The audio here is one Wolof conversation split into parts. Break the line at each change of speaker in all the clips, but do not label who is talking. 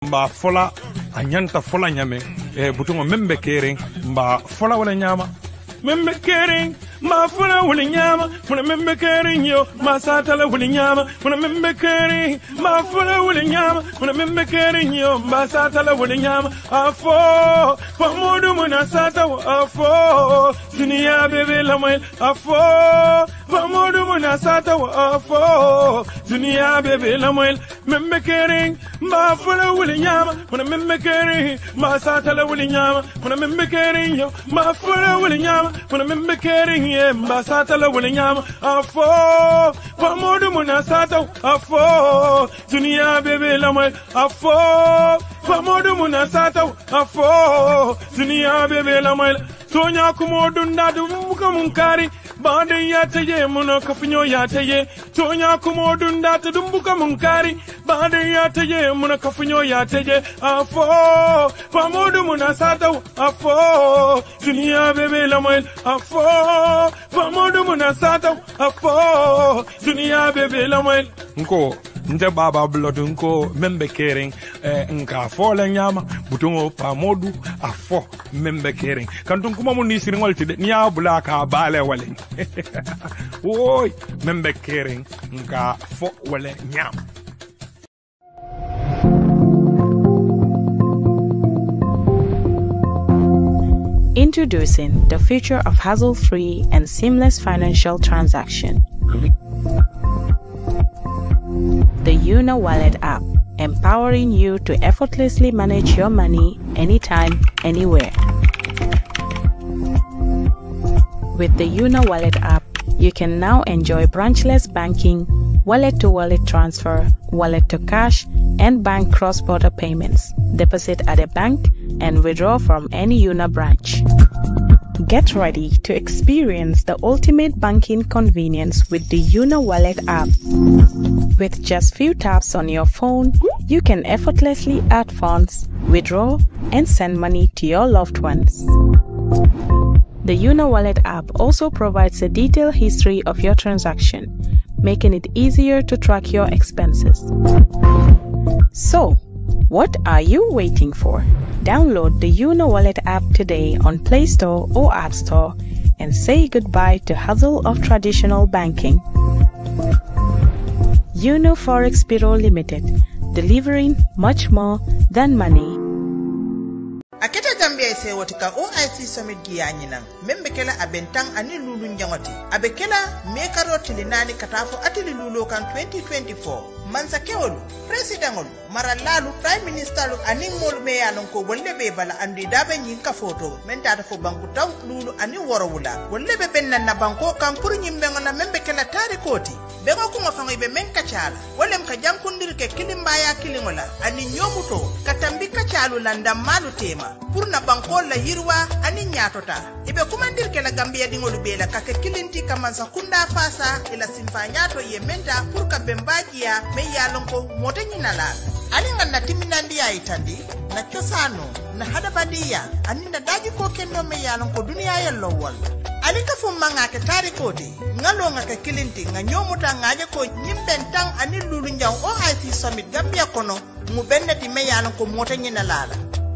mba fola anyanta fola nyame butungo membe kering mba fola wala nyama membe kering ma fola wala nyama muna membe kering yo ma satala wala nyama muna membe kering ma fola wala nyama muna membe kering yo ma satala wala nyama afo pamodu muna sata afo dunia bebe lamay afo pamodu muna sata afo dunia bebe lamay membe kering ma fola wala nyama muna membe kering ma satala wala nyama muna membe kering yo ma fola wala nyama muna membe kering Mbasata la wale nyama afo pamodu munasata afo dunia bebe la mwe afo pamodu munasata afo dunia bebe la mwe tonya kumodu ndadu muka munkari bande yateye muno kafinyo yateye tonya kumodu ndatu dumbuka munkari bande yateye muno kafinyo yateye afo pamodu munasata afo dunia bebe la mwe afo pamodu munasata afo dunia bebe la mwe nko nte baba blood nko membe kering nka fola nyama butungo pamodu afo membe kering kantum kuma mun ni siringol tide niya bula ka bale wale oy membe kering nka fo wale nyama.
Introducing the future of hassle-free and seamless financial transaction. The Una Wallet app, empowering you to effortlessly manage your money anytime, anywhere. With the Una Wallet app, you can now enjoy branchless banking, wallet-to-wallet transfer, wallet-to-cash, and bank cross-border payments. Deposit at a bank and withdraw from any Una branch. Get ready to experience the ultimate banking convenience with the Una Wallet app. With just few taps on your phone, you can effortlessly add funds, withdraw, and send money to your loved ones. The Una Wallet app also provides a detailed history of your transaction, making it easier to track your expenses. So, what are you waiting for? Download the Una Wallet app today on Play Store or App Store and say goodbye to hustle of traditional banking. Uno Forex Bureau Limited, delivering much more than money.
Aketa Gambia ise wotika OIC Summit giyanyina membekela abentang ani lulu njangoti abekela mekaro tilinani katafo atili lulu kan 2024 mansa kewolu presidentolu maralalu prime ministerlu ani mol meyalon ko wollebe bala andi dabe nyinka photo mentata fo banku taw lulu ani worowula wollebe benna na banko kan pour nyimbe ngona membekela tari koti bego ko ngofango ibe menka chala wollem ka jankundirke kilimbaya kilingola ani nyomuto katambi ka chalu landa malu tema pour na banko la yirwa ani nyatota ibe kumandirke la Gambia dingolu bela kake kilinti kamansa kunda fasa ila simfanyato yementa pour ka bembajia me yalonko motenyi nalala alinga na timinandi ya itandi na chosano na hadabadiya aninda daji ko kendo me yalonko dunia yello wal alinga fumanga ke tarikoti ngalonga ke kilinti nga nyomuta ngaje ko nyimbentang ani lulu njaw OIC Summit Gambia kono mu benneti me yalonko motenyi nalala.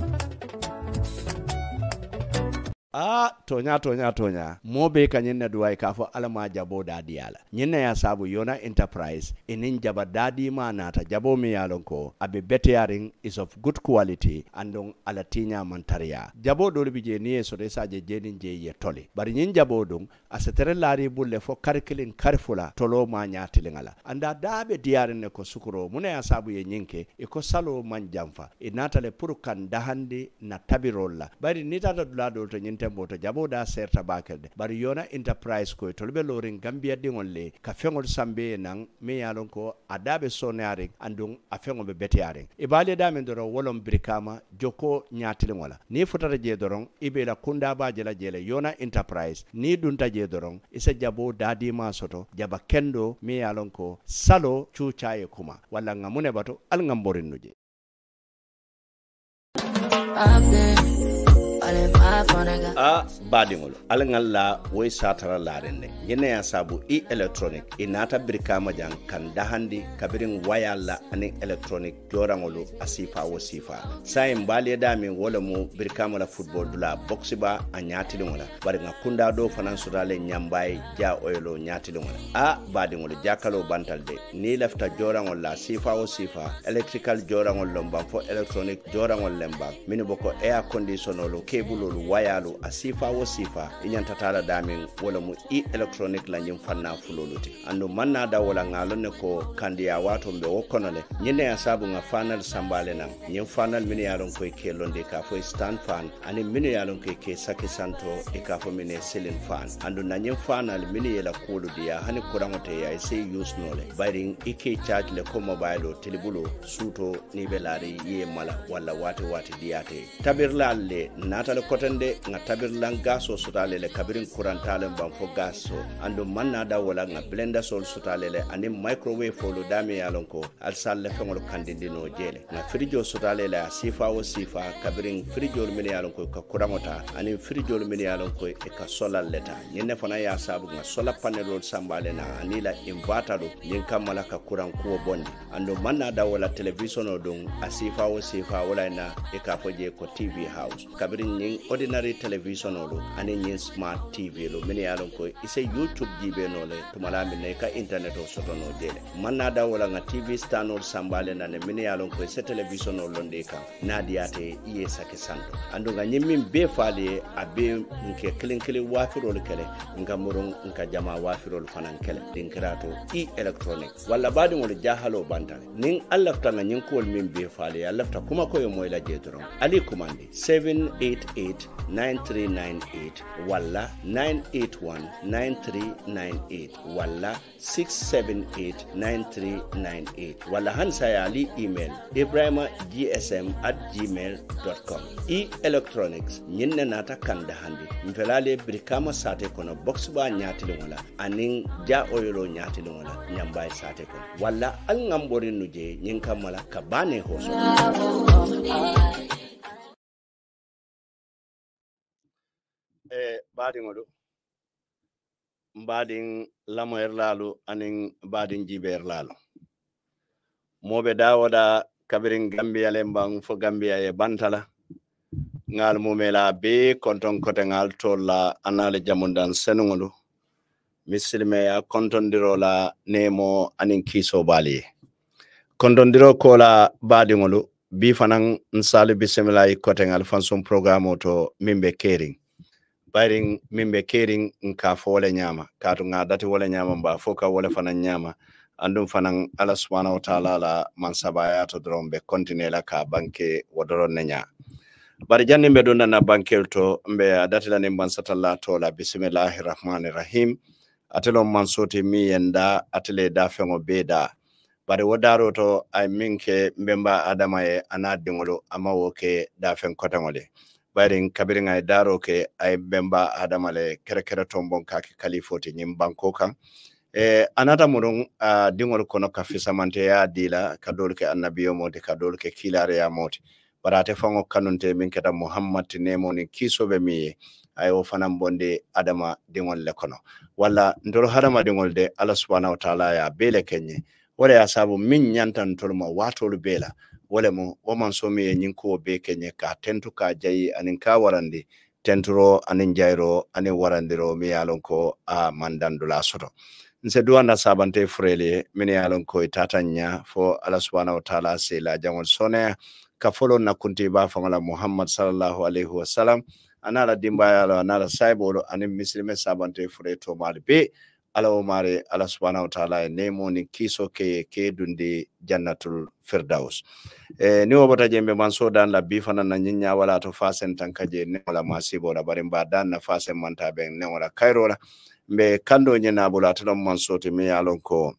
Tonya mobe kanyenne duwai kafo alama jabo dadi yala nyenne ya sabu Yona Enterprise inin jaba dadi manata jabo mi yalonko abe beteyaring is of good quality andong alatinya mantaria jabo dole bije niye so resa je jenin je ye toli bari nyin jabo dong asetere lari bulle fo karkilin karfula tolo ma nyatilingala anda dabe diyarin ne ko sukuro mune ya sabu ye nyinke e ko salo manjamfa inatale purukan dahandi na tabirolla bari nitata dulado to nyin tembo to jabo da serta bakelde bari Yona Enterprise ko tolbe lorin Gambia dingol le ka fengol sambe nan me yalon ko adabe sonare andung afengo be betiare e bale da men doro wolom brikama joko nyatilin wala ni futata je doron ibe la kunda ba jela jele Yona Enterprise ni dunta je doron isa jabo dadi ma soto jaba kendo me yalon ko salo chuchaye kuma wala ngamune bato al ngamborin nuje
All in my phone,
a badingol alangalla way satara larenne yene ya sabu electronic inata birkama jan kan dahandi kabirin wayalla ani electronic jorangolu asifa wo sifa sai mbali dami wala mu birkama la football dula boxi ba a nyatili wala bari nga kunda do fanan sudale nyambai ja oyelo nyatili wala a badingol jakalo bantalde ni lafta jorangol la sifa wo sifa electrical jorangol lomba fo electronic jorangol lemba mini boko air conditionolo cable wayalu asifa wo sifa inyanta tala damin wala mu electronic la nyim fanna fuloluti andu manna da wala ngalone ko kandiya wato mbe wokonole nyine ya sabu nga fanal sambale nan nyim fanal mini yalon ko ke londe ka fo stand fan ani mini yalon ko ke saki santo e ka fo mini ceiling fan andu na nyim fanal mini yela kolu dia hani kurangote ya say use nole bayring ike charge le ko mobile telebulo suto ni belari ye mala wala wati diate tabirlalle natale kotende nga tabirlan gaso sutale le kabirin kurantale banfo gaso ando manna da wala nga blender sol sutale le ani microwave folo dami yalon ko al salle fengol kandindino jele nga frijo sutale le sifa wo sifa kabirin frijo mini yalon ko ka kuramota ani frijo mini yalon ko e ka solar leta nyene fana ya sabu nga solar panel sambale na ani la inverter do nyen kamala ka kuran ko bondi ando manna da wala television odon asifa wo sifa wala na e ka foje ko TV house kabirin nyen ordinary television olo ani nyen smart TV lo mini yalon ko ise YouTube jibe no le tumala min ka internet o soto no jele manna da wala nga TV stand ol sambale na ne mini yalon ko ise television olo ndeka nadiate iye sake santo ando nga nyimmin be faale abe nke klinkili wafirol kele nga murun nka jama wafirol fanan kele dinkirato electronic wala badi ngol jahalo bantale nin allafta nga nyin ko min be faale allafta kuma ko yo moyla jedron ali commande 788-9398 wala 981-9398 wala 678-9398 wala hansa ya ali email ibrahima@gmail.com electronics nyinna nata kanda handi mfelale brikama sate kono box ba nyatili wala anin ja oyolo nyatili wala nyambay sate kono wala al ngambori nuje nyin kamala kabane hoso baadin odo mbadin lamoyer lalu anin badin jiber lalu mobe dawoda kabirin gambia lembang fo gambia e bantala ngal mumela be konton kote ngal tolla anale jamundan senungolu misilme ya kontondiro la nemo anin kiso bali kontondiro kola badingolu bi fanan nsali bismillah kote ngal fanson programme to mimbe kering bayring mimbe kering nka fo wala nyama katu nga dati wala nyama ba foka wala fanan nyama andum fanan ala subhanahu wa ta'ala la man sabaya to drombe continue la ka banke wodoron nenya bari janni be don na bankel to mbe dati la nemban satalla to la bismillahir rahmanir rahim atelo man soti mi yenda atele da fengo beda bari wodaro to ay minke mbemba adama e anadingolo amawoke da fen kotangole bayrin kabirin ay daro ke ay bemba adamale kere tombon kake kalifoti nyim banko kan anata murun dingol kono ka fisamante ya dila kadol ke annabiyo moti kadol ke kilare ya moti barate fango kanunte min keta muhammad nemo ni kisobe mi ay o fanam bonde adama dingol le kono wala ndoro hadama dingol de Allah subhanahu wa ta'ala ya bele kenye wala ya sabu min nyantan tolma watolu bela wala mo o man so mi nyin ko be kenye ka tentu ka jayi anin ka warandi tenturo anin jairo anin warandiro mi yalon ko a mandandula soto nse duwanda sabante frele mini yalon ko itatanya fo Allah subhanahu wa ta'ala se la jamon sone ka folo na kunti ba fangala Muhammad sallallahu alaihi wasallam anala dimba yalo anala saibolo anin muslime sabante fure to malbe ala o mare Allah subhanahu wa ta'ala nemo ni kiso ke dundi jannatul firdaus ni wobota jembe man sodan la bifana na nyinya wala to fasen tankaje ne wala masibo la bari mbadan na fasen manta ben ne wala kairola mbe kando nyina bula to man soti mi yalon ko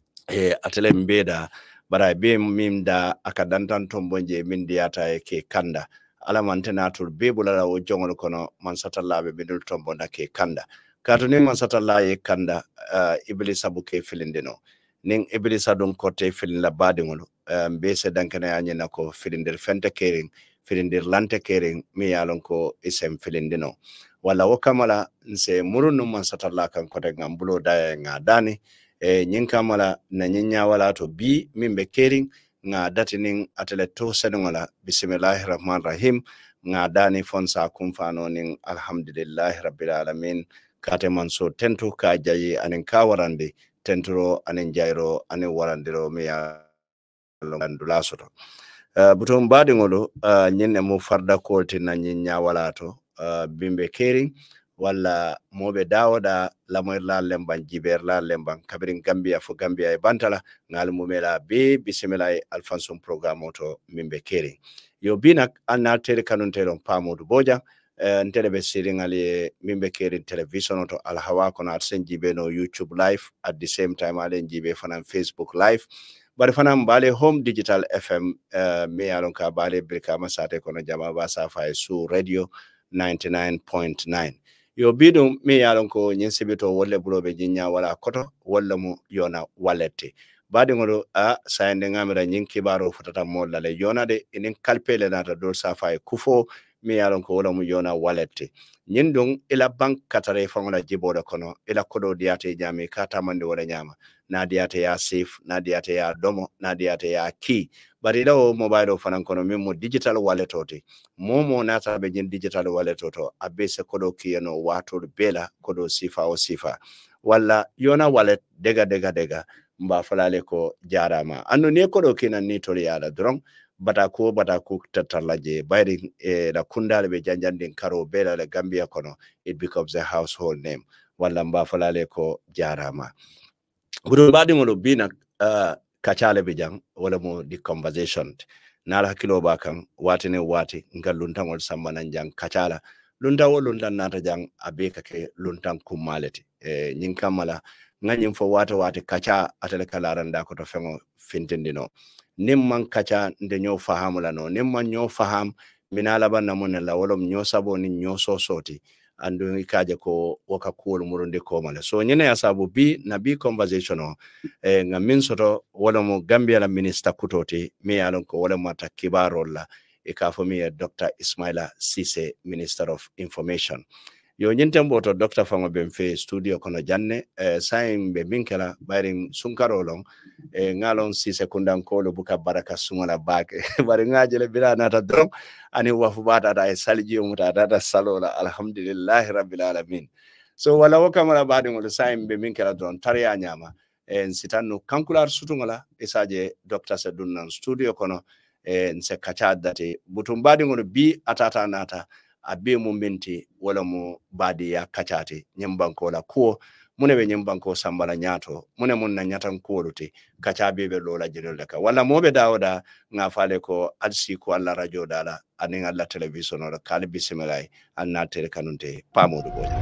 atele mbeda bara be mimda akadantan tombonje min diata ke kanda ala mantenatul be bula o jongol kono man satallabe bidul tombonda ke kanda katuni man satallaye kanda iblisa buke filindino ning iblisa don kote filin la badingolo bese dankana anyina ko filindir fente kering filindir lante kering mi yalon ko isem filindino wala wakamala nse murunu man satalla kan kote ngambulo daya nga dani nyin kamala na nyinya wala to bi mimbe kering nga datinin atele to senngola bismillahir rahmanir rahim nga dani fonsa kumfano nin alhamdulillahi rabbil alamin kate manso tentu ka jayi anin ka warande tenturo anin jairo anin warandiro mi ya landula soto buton badi ngolo nyenne mo farda kolti na nyinya wala to bimbe kering wala mobe dawoda lamoy la lemban jiber la lemban kabirin gambia fo gambia e bantala ngal mumela be bismillah alfanson programme to mimbe kering yo binak anna tere kanun telon pamodu boja ntele be siringali mimbe kering television to alhawa kono atsen jibe no YouTube live at the same time alen jibe fanan Facebook live bari fanam bale home digital fm me yalon ka bale brika masate kono jama ba safa su radio 99.9 yo bidum me yalon ko nyin sibito wolle bulobe jinya wala koto walla mu yona walete badi ngoro a sayende ngamira nyin kibaro futata molla le yona de inin kalpele nata do safa kufo me yalon ko wala mu yona walete nyin dong ila bank katare fangola jiboda kono ila kodo diate jami kata mande wala nyama na diate ya safe na diate ya domo na diate ya key bari lawo mobile fanan kono memo digital wallet oti momo nata be jin digital wallet oto abese kodo kiyano wato bela kodo sifa o sifa wala yona wallet dega mba falale ko jarama anno ne kodo kinan ni tori yala dron bata ko tatalaje bayri la kundale be janjandin karo bela le Gambia kono it becomes a household name wala mba falale ko jarama budo badi ngolo bina kachale be jang wala mo di conversation nala hakilo bakan watine wati ngal luntangol sambanan jang kachala luntawol luntan nata jang abeka ke luntan kumaleti nyin kamala nganyim fo wati kacha atele kalaranda ko to fengo fintindino nimman kacha nde nyo fahamula no nimman nyo faham minala banna mon la wolom nyo sabo ni nyo sosoti andu ikaje ko waka kuol murundi ko male so nyene ya sabu bi na bi conversation o nga min soto wala mo Gambia la minister kutoti mi alon ko wala mata kibarolla e ka fo mi Dr. Ismaila Cisse, Minister of Information. Yo nyente mboto Dr. Fango Bemfe studio kono janne saim be minkela bayrin sunkaro long ngalon Cisse kundan ko lo buka baraka sumala bak bari ngajele bila nata dron ani wafu bata da salji umuta da salola alhamdulillah rabbil alamin so wala wakamala badi ngol saim be minkela dron tariya nyama sitanno kankular sutungola isaje Dr. Sedunnan studio kono nse kacha date butum badi ngol bi atata nata abe mu minti wala mu badi ya kachate nyembanko la ko mune be nyembanko sambala nyato mune mun na nyatan ko luti kacha be lola jino laka wala mobe dawoda nga fale ko adsi ko alla radio dala anin alla television or kali bismillah anna tere kanunte pamodu boya.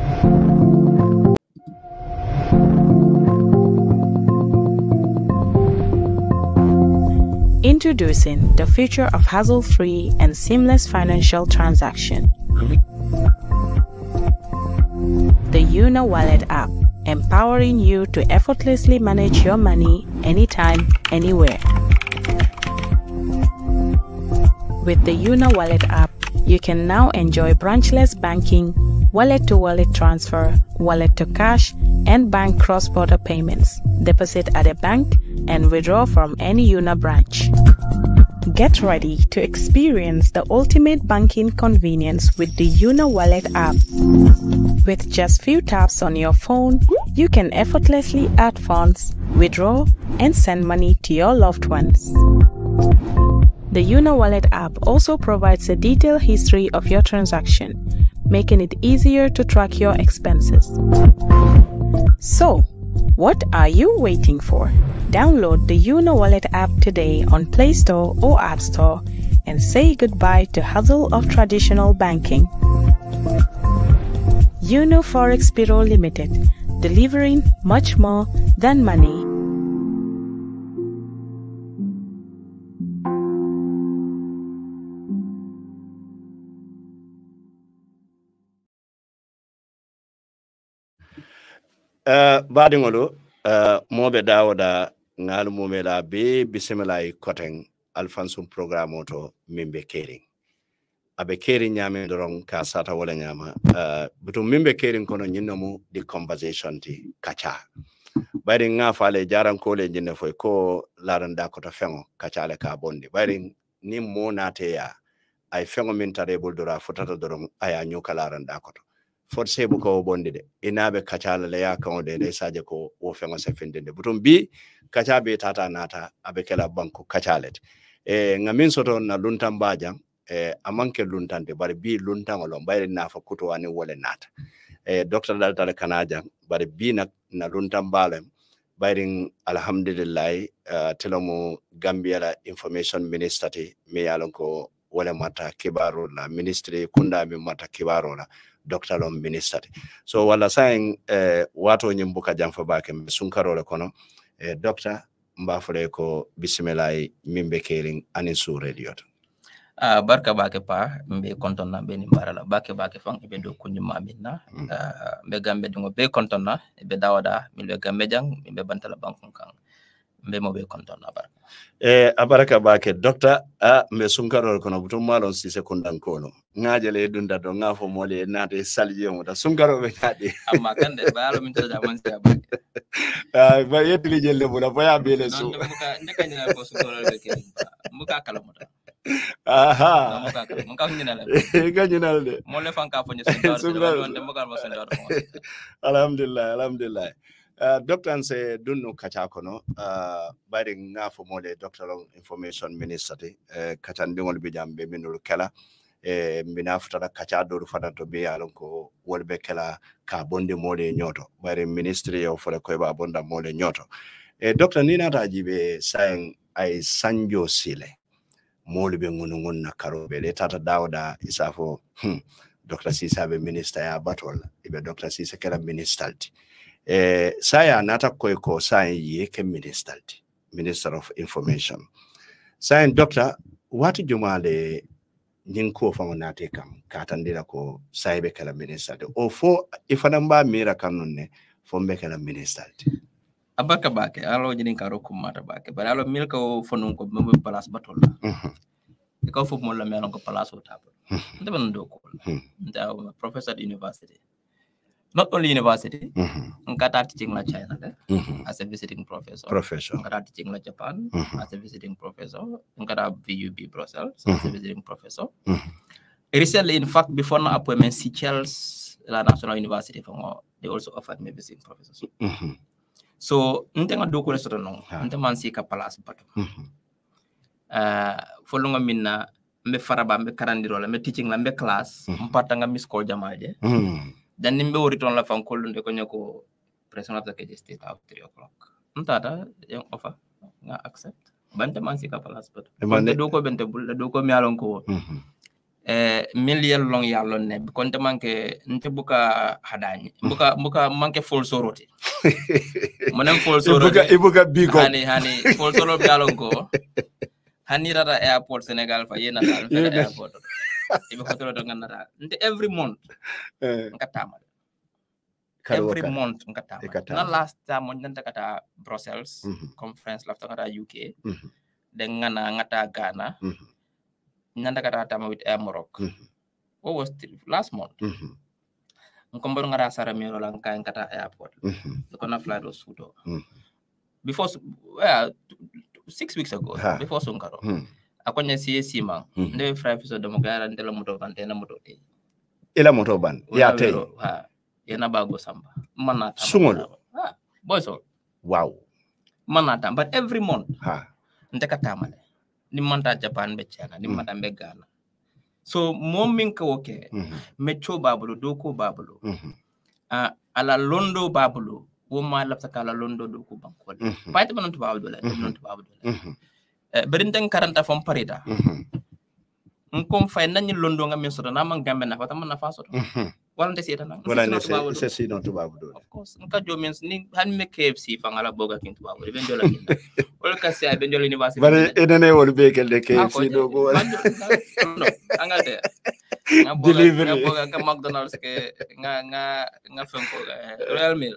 Introducing the future of hassle-free and seamless financial transaction. The Una Wallet app, empowering you to effortlessly manage your money anytime, anywhere. With the Una Wallet app, you can now enjoy branchless banking, wallet-to-wallet transfer, wallet-to-cash, and bank cross-border payments. Deposit at a bank and withdraw from any Una branch. Get ready to experience the ultimate banking convenience with the Una Wallet app. With just few taps on your phone, you can effortlessly add funds, withdraw, and send money to your loved ones. The Una Wallet app also provides a detailed history of your transaction, making it easier to track your expenses. So, what are you waiting for? Download the Una Wallet app today on Play Store or App Store and say goodbye to hustle of traditional banking. Uno Forex Bureau Limited, delivering much more than money.
Badingolo mobe dawoda ngal mumela be bisimila koteng alfansum programme to mimbe kering abe kering nyame dorong ka sata wala nyama butum mimbe kering kono nyinomu di conversation ti kacha bayri nga fale jaran ko le jinne foy ko laranda ko to fengo kacha le ka bondi bayri ni mo nate ya ay fengo min tare boldora fotata dorong aya nyuka laranda ko to forse bu ko bondi de inabe kacha le ya kan de saje ko wo fengo se findinde butum bi kacha be tata nata abe kala banko kacha let ngamin soto na luntam bajang amanke luntante bari bi luntan olon bayri nafa kuto ani wole nata docteur dal tale kanaja bari bi na luntan balem bayri alhamdulillah telomo Gambia la information minister ti me yalon ko wole mata kibaro la ministry kunda mi mata kibaro la docteur lom minister ti so wala sain wato nyimbuka jamfa bake sunkaro le kono docteur mbafule ko bismillah mimbe kering anin su radio
barka bake pa mbe kontonna be ni barala bake fang be do kunyu mamina mbe gambe dungo be kontonna be dawada mbe gambe jang mbe bantala bankon kan mbe mo be kontonna barka
abaraka bake docteur mbe sunkaro kono butum malon si sekundan kono ngajele dunda do ngafo mole nate salje mo da sunkaro be kadi
amma kande baalo min to zaman sa bake
ba yetli jelle bula boya bele su
muka ndekanya ko sunkaro be ke muka kala mota
aha
muka nyinala
ganyinal de
mo le fanka fonye sunkaro wonde muka mo sunkaro
alhamdulillah docteur anse dunno kacha kono bari ngafo mole docteur information minister kacha ndingol bi jambe minul kala mbina futata kacha do fata to be yalon ko wolbe kala ka bonde mole nyoto bari ministry of for ko ba bonda mole nyoto docteur ni nata jibe saying ay sanjo sile mole be ngun na karobe le tata dawda isafo docteur Sisa be minister ya batol ibe docteur Sisa kala ministalti saya nata ko saying ye ke ministalti minister of information saying docteur wati jumale nyinko fa nate kam katandira ko saybe kala minister o fo ifanam ba mira kanunne fo be kala minister
abaka bake alo jinin karo kumata bake bara alo milka o fonun ko be place batol ko fo mo la melon ko place o table ndaban do ko nda professor at university not only university ngata teaching la China as a visiting professor ngata teaching la Japan as a visiting professor ngata VUB Brussels as a visiting professor recently in fact before na appointment Seychelles la National University they also offered me visiting professors so ntenga do ko resto non nteman si ka place bato folunga minna mbe faraba mbe karandiro la mbe teaching la mbe class mpata nga miss call jamaje dan nimbe woriton la fan kolunde ko nyako president of the state at 3 o'clock ntata yang offer nga accept bante man si ka place bato do ko bente bul do ko mi alon ko million long yallon ne konte manke nte buka hadani buka manke full soroti monem full soroti
ibuka biko
hani full soroti yallon ko hani rata airport Senegal fa yena dal fa airport ibe hotel do ngana nte every month ngata every month ngata na last time on nanta kata Brussels conference lafta ngata UK den ngata Ghana nanda kata tama with Air Morocco what was last month ngombo ngara sara mero lang kain kata airport ko na flight do sudo before 6 weeks ago before sunkaro akonya CAC ma nde fry episode mo gara ndela moto ban tena moto te
ila moto ban ya te
yana bago samba manata
sungol
boy so
wow
manata but every month ndeka tamale ni manta Japan be China ni manta be Ghana so mom min ko okay mecho babulu doko babulu ala londo babulu wo ma lapta kala londo doko bankol paite banon to babulu la non to babulu berinten karanta fom parida nkom fay nañ londo nga min soto na man gambe na fata man na fa soto wala nte seta nang
wala ne se si non to babulu
of course nka jo men ni han me KFC fangala boga kin to babulu ben jola kin wala ka se ben jola university
bare enene wol be kel de KFC do go
no angate
delivery
nga McDonald's ke nga fenko Royal Mail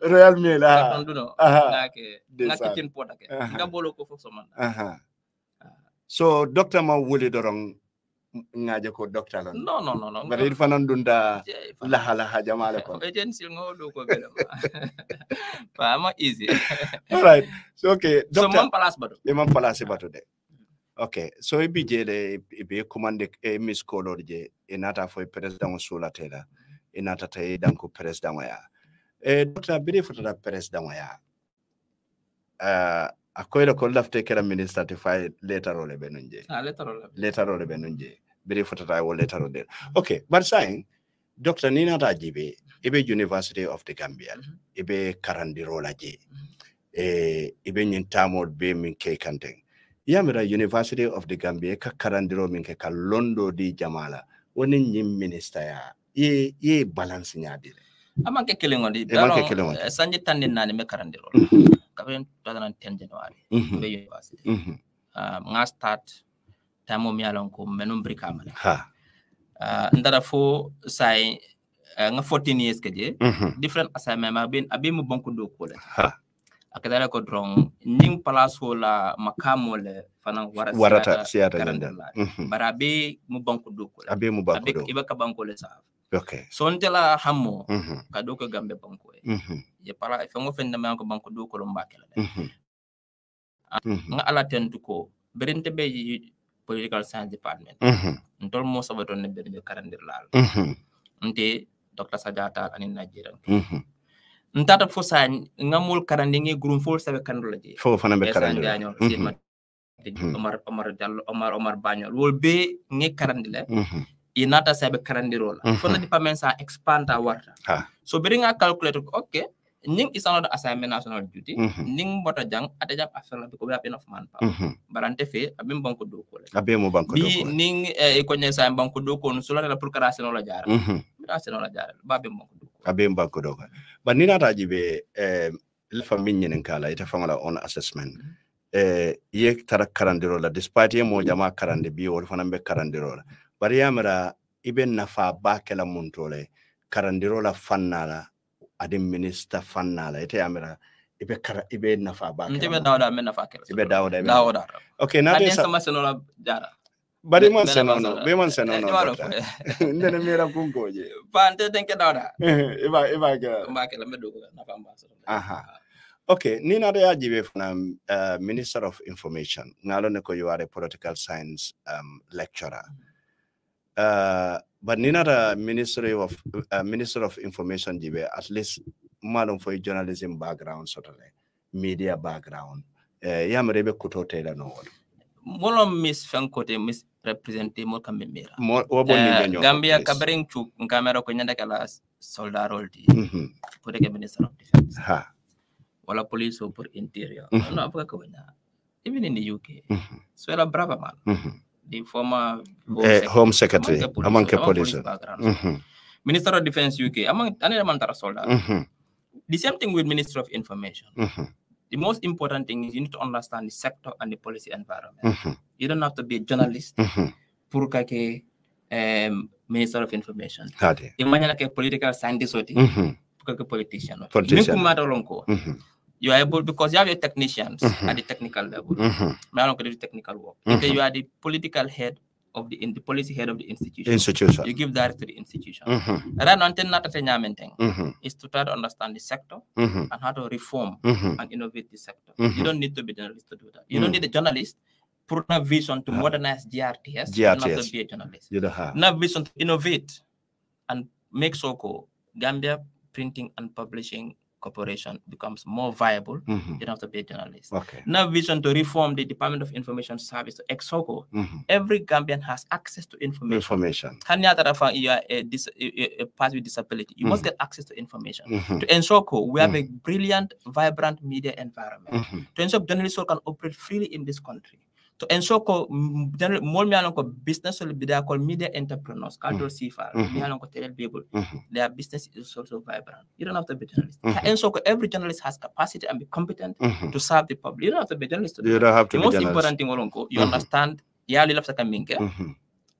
nga kitchen poda ke nga bolo ko fo man
so doctor ma wuli dorong ngaje ko doctor lon
no
bari il fanan dunda la jamale ko
agency ngodo ko bela pa ma easy
all right so okay
so
doctor
man
place bato de okay so ibi jele ibe commande miss color je inata fo president sula tela inata tay danko president ya doctor biri foto president ya akoyla ko lafte kera minister to file later ole benunje later ole benunje biri fotata wo later ole okay but saying doctor nina ta jibe ibe University of the Gambia ibe karandiro la je ibe nyintamo be min ke kanteng yamira University of the Gambia ka karandiro min ke ka londo di jamala woni nyim minister ya ye balance nyaade
amanke kelengondi sanje tandin nani me karandiro kaben 2010 January be university nga start tamo mi alon ko menum brikama ndara fo sai nga 14 years keje different assignment ma ben abi mu banku do ko la akadala ko drong ning place la makamo le fana
warata siata janda
barabe mu banku do ko la
abi mu banku do
iba ka banku le sa
okay
so ntela hammo ka do ko gambe banku ye para fe ngo fende ma ko banku do ko lo mbakela nga ala tentu ko berente be political science department ntol mo sabato ne be karandir lal nte Dr. Sajata ani Nigeria ntata fo sa ngamul karandingi group fo sabe kandola je
fo fana be karandola
Omar Bagnol wol be nge karandile inata sabe karandirola fo na department sa expanda warta so beringa calculate okay ning is another assignment national duty ning bota jang ata jang affaire la ko be enough man pa barante fe abim banko do ko
abim banko do ko
ning e ko nyesa banko do ko sula la pour création la jaar création la jaar ba bim banko do ko
abim banko do ko ba ni nata jibe le famille nyen kala ita famala on assessment ye tara karandiro la despite ye mo jama karande bi wol fana be karandiro la bari yamara iben nafa ba kala muntole karandiro la fannala ade minister fannala ite amira ibe nafa ba
ibe dawda men nafa kala
ibe dawda okay
na de sama senola jara
bari man senono be man senono ndene mira kungoje
pante denke dawda
iba ga
mbakela medo nafa ambassador
okay ni na de ajibe fana Minister of Information ngalo ne ko you are a political science lecturer but Ninara Minister of Information jibe at least malum for journalism background sort of media background yamarebe kuto tela no
molom miss fankote miss representer mo kamemera Gambia kabring chu camera ko nyanda kala soldarol di pour que Minister of Defense wala police or pour interior no apa ko nya even in the UK so la brava man the former
Home Secretary among police
Minister of Defense UK among another mantara soldier the same thing with Minister of Information the most important thing is you need to understand the sector and the policy environment you don't have to be a journalist pour que Minister of Information imagine like a political scientist pour que politician you are able because you have your technicians at the technical level. I don't do technical work. You are the political head of the policy head of the institution. You give direct to the institution. Is to try to understand the sector and how to reform and innovate the sector. You don't need to be a journalist to do that. You don't need a journalist for a vision to modernize GRTS. You don't have to be a journalist. You don't have vision to innovate and make Soko Gambia Printing and Publishing Corporation becomes more viable. You don't have to be a journalist. Now vision to reform the Department of Information Service to EXOCO. Every Gambian has access to information. You are a person with disability. You must get access to information. To ENSOCO, we have a brilliant, vibrant media environment. To ensure journalists can operate freely in this country. To ensure more business called media entrepreneurs, cultural their business is also vibrant. You don't have to be a journalist. And so every journalist has capacity and be competent to serve the public. You don't have to be a journalist.
You don't have to
the
be
most
journalist.
important thing, you understand,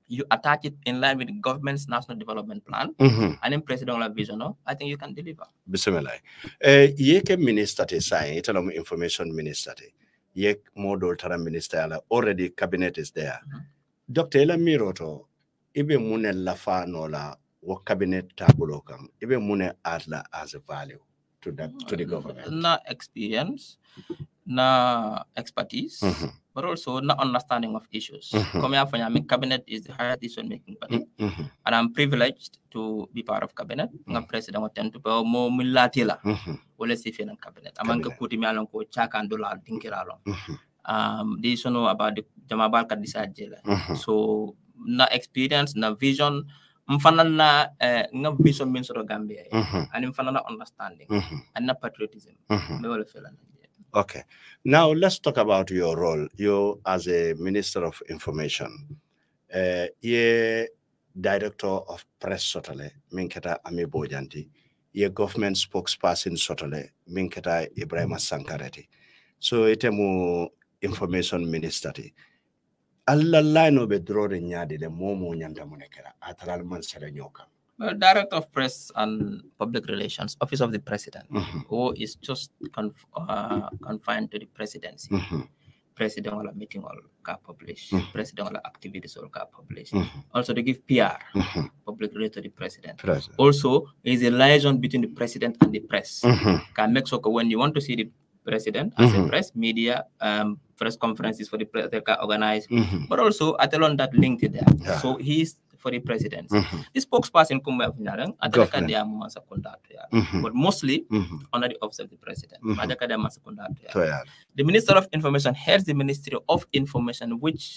you attach it in line with the government's national development plan and in presidential vision, I think you can deliver.
Bismillah. Yeke minister te sai, italam information minister te. Yek model tara minister already cabinet is there. Dr. Ela Miroto, ibe mune lafa nola wo cabinet tabulo kam. Ibe mune atla as a value to the government.
Na experience, na expertise, but also na understanding of issues. Come here for me, cabinet is the highest decision-making body, and I'm privileged to be part of cabinet. I'm president of tend to be more milatila. Wole si finan cabinet. Among kuti mi along ko chaka and dollar dinkira along. This know about the jamabal ka decide jela. So na experience, na vision. Mfana na nga vision means of Gambia, and mfana na understanding, and na patriotism.
Okay, now let's talk about your role. You as a Minister of Information, ye Director of Press Sotale, Minketa Ami Bojanti, ye Government Spokesperson Sotale, Minketa Ibrahima Sankareti. So itemu Information Minister. Allah line be drawing nyadi the momo nyanda monekera ataral man sere nyoka.
Director of Press and Public Relations, Office of the President, who is just confined to the presidency. President will meeting all car publish, president will activities all car publish. Also to give PR, public related to the president. Also, there is a liaison between the president and the press. Can make so when you want to see the president as a press, media, press conferences for the press they can organize, but also Atelon that linked there. Yeah. So he's for the president. The spokesperson but mostly under the office of the president. The Minister of Information heads the Ministry of Information, which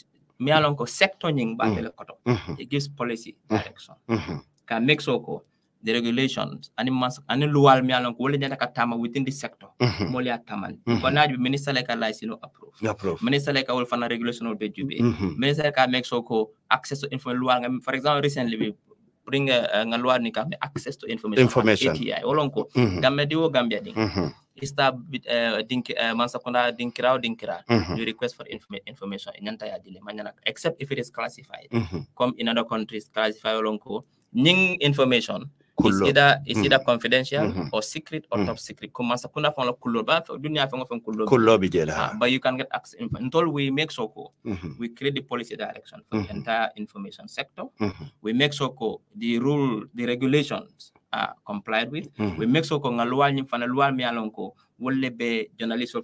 it gives policy direction. Can make so the regulations and lual within the sector. Minister like a license approve. Minister like a will find a regulation will be due. Minister like a make so access to information. For example, recently we bring a lual access to information. ATI. Olonko. Gamedio Gambia ding. Ista mansakunda dinkira. You request for information in entire dilemma. Except if it is classified. Come in other countries classify olonko. Ning information. It's either confidential or secret or top secret. But you can get access. Until we make so we create the policy direction for the entire information sector. We make so the regulations are complied with. We make so will be journalists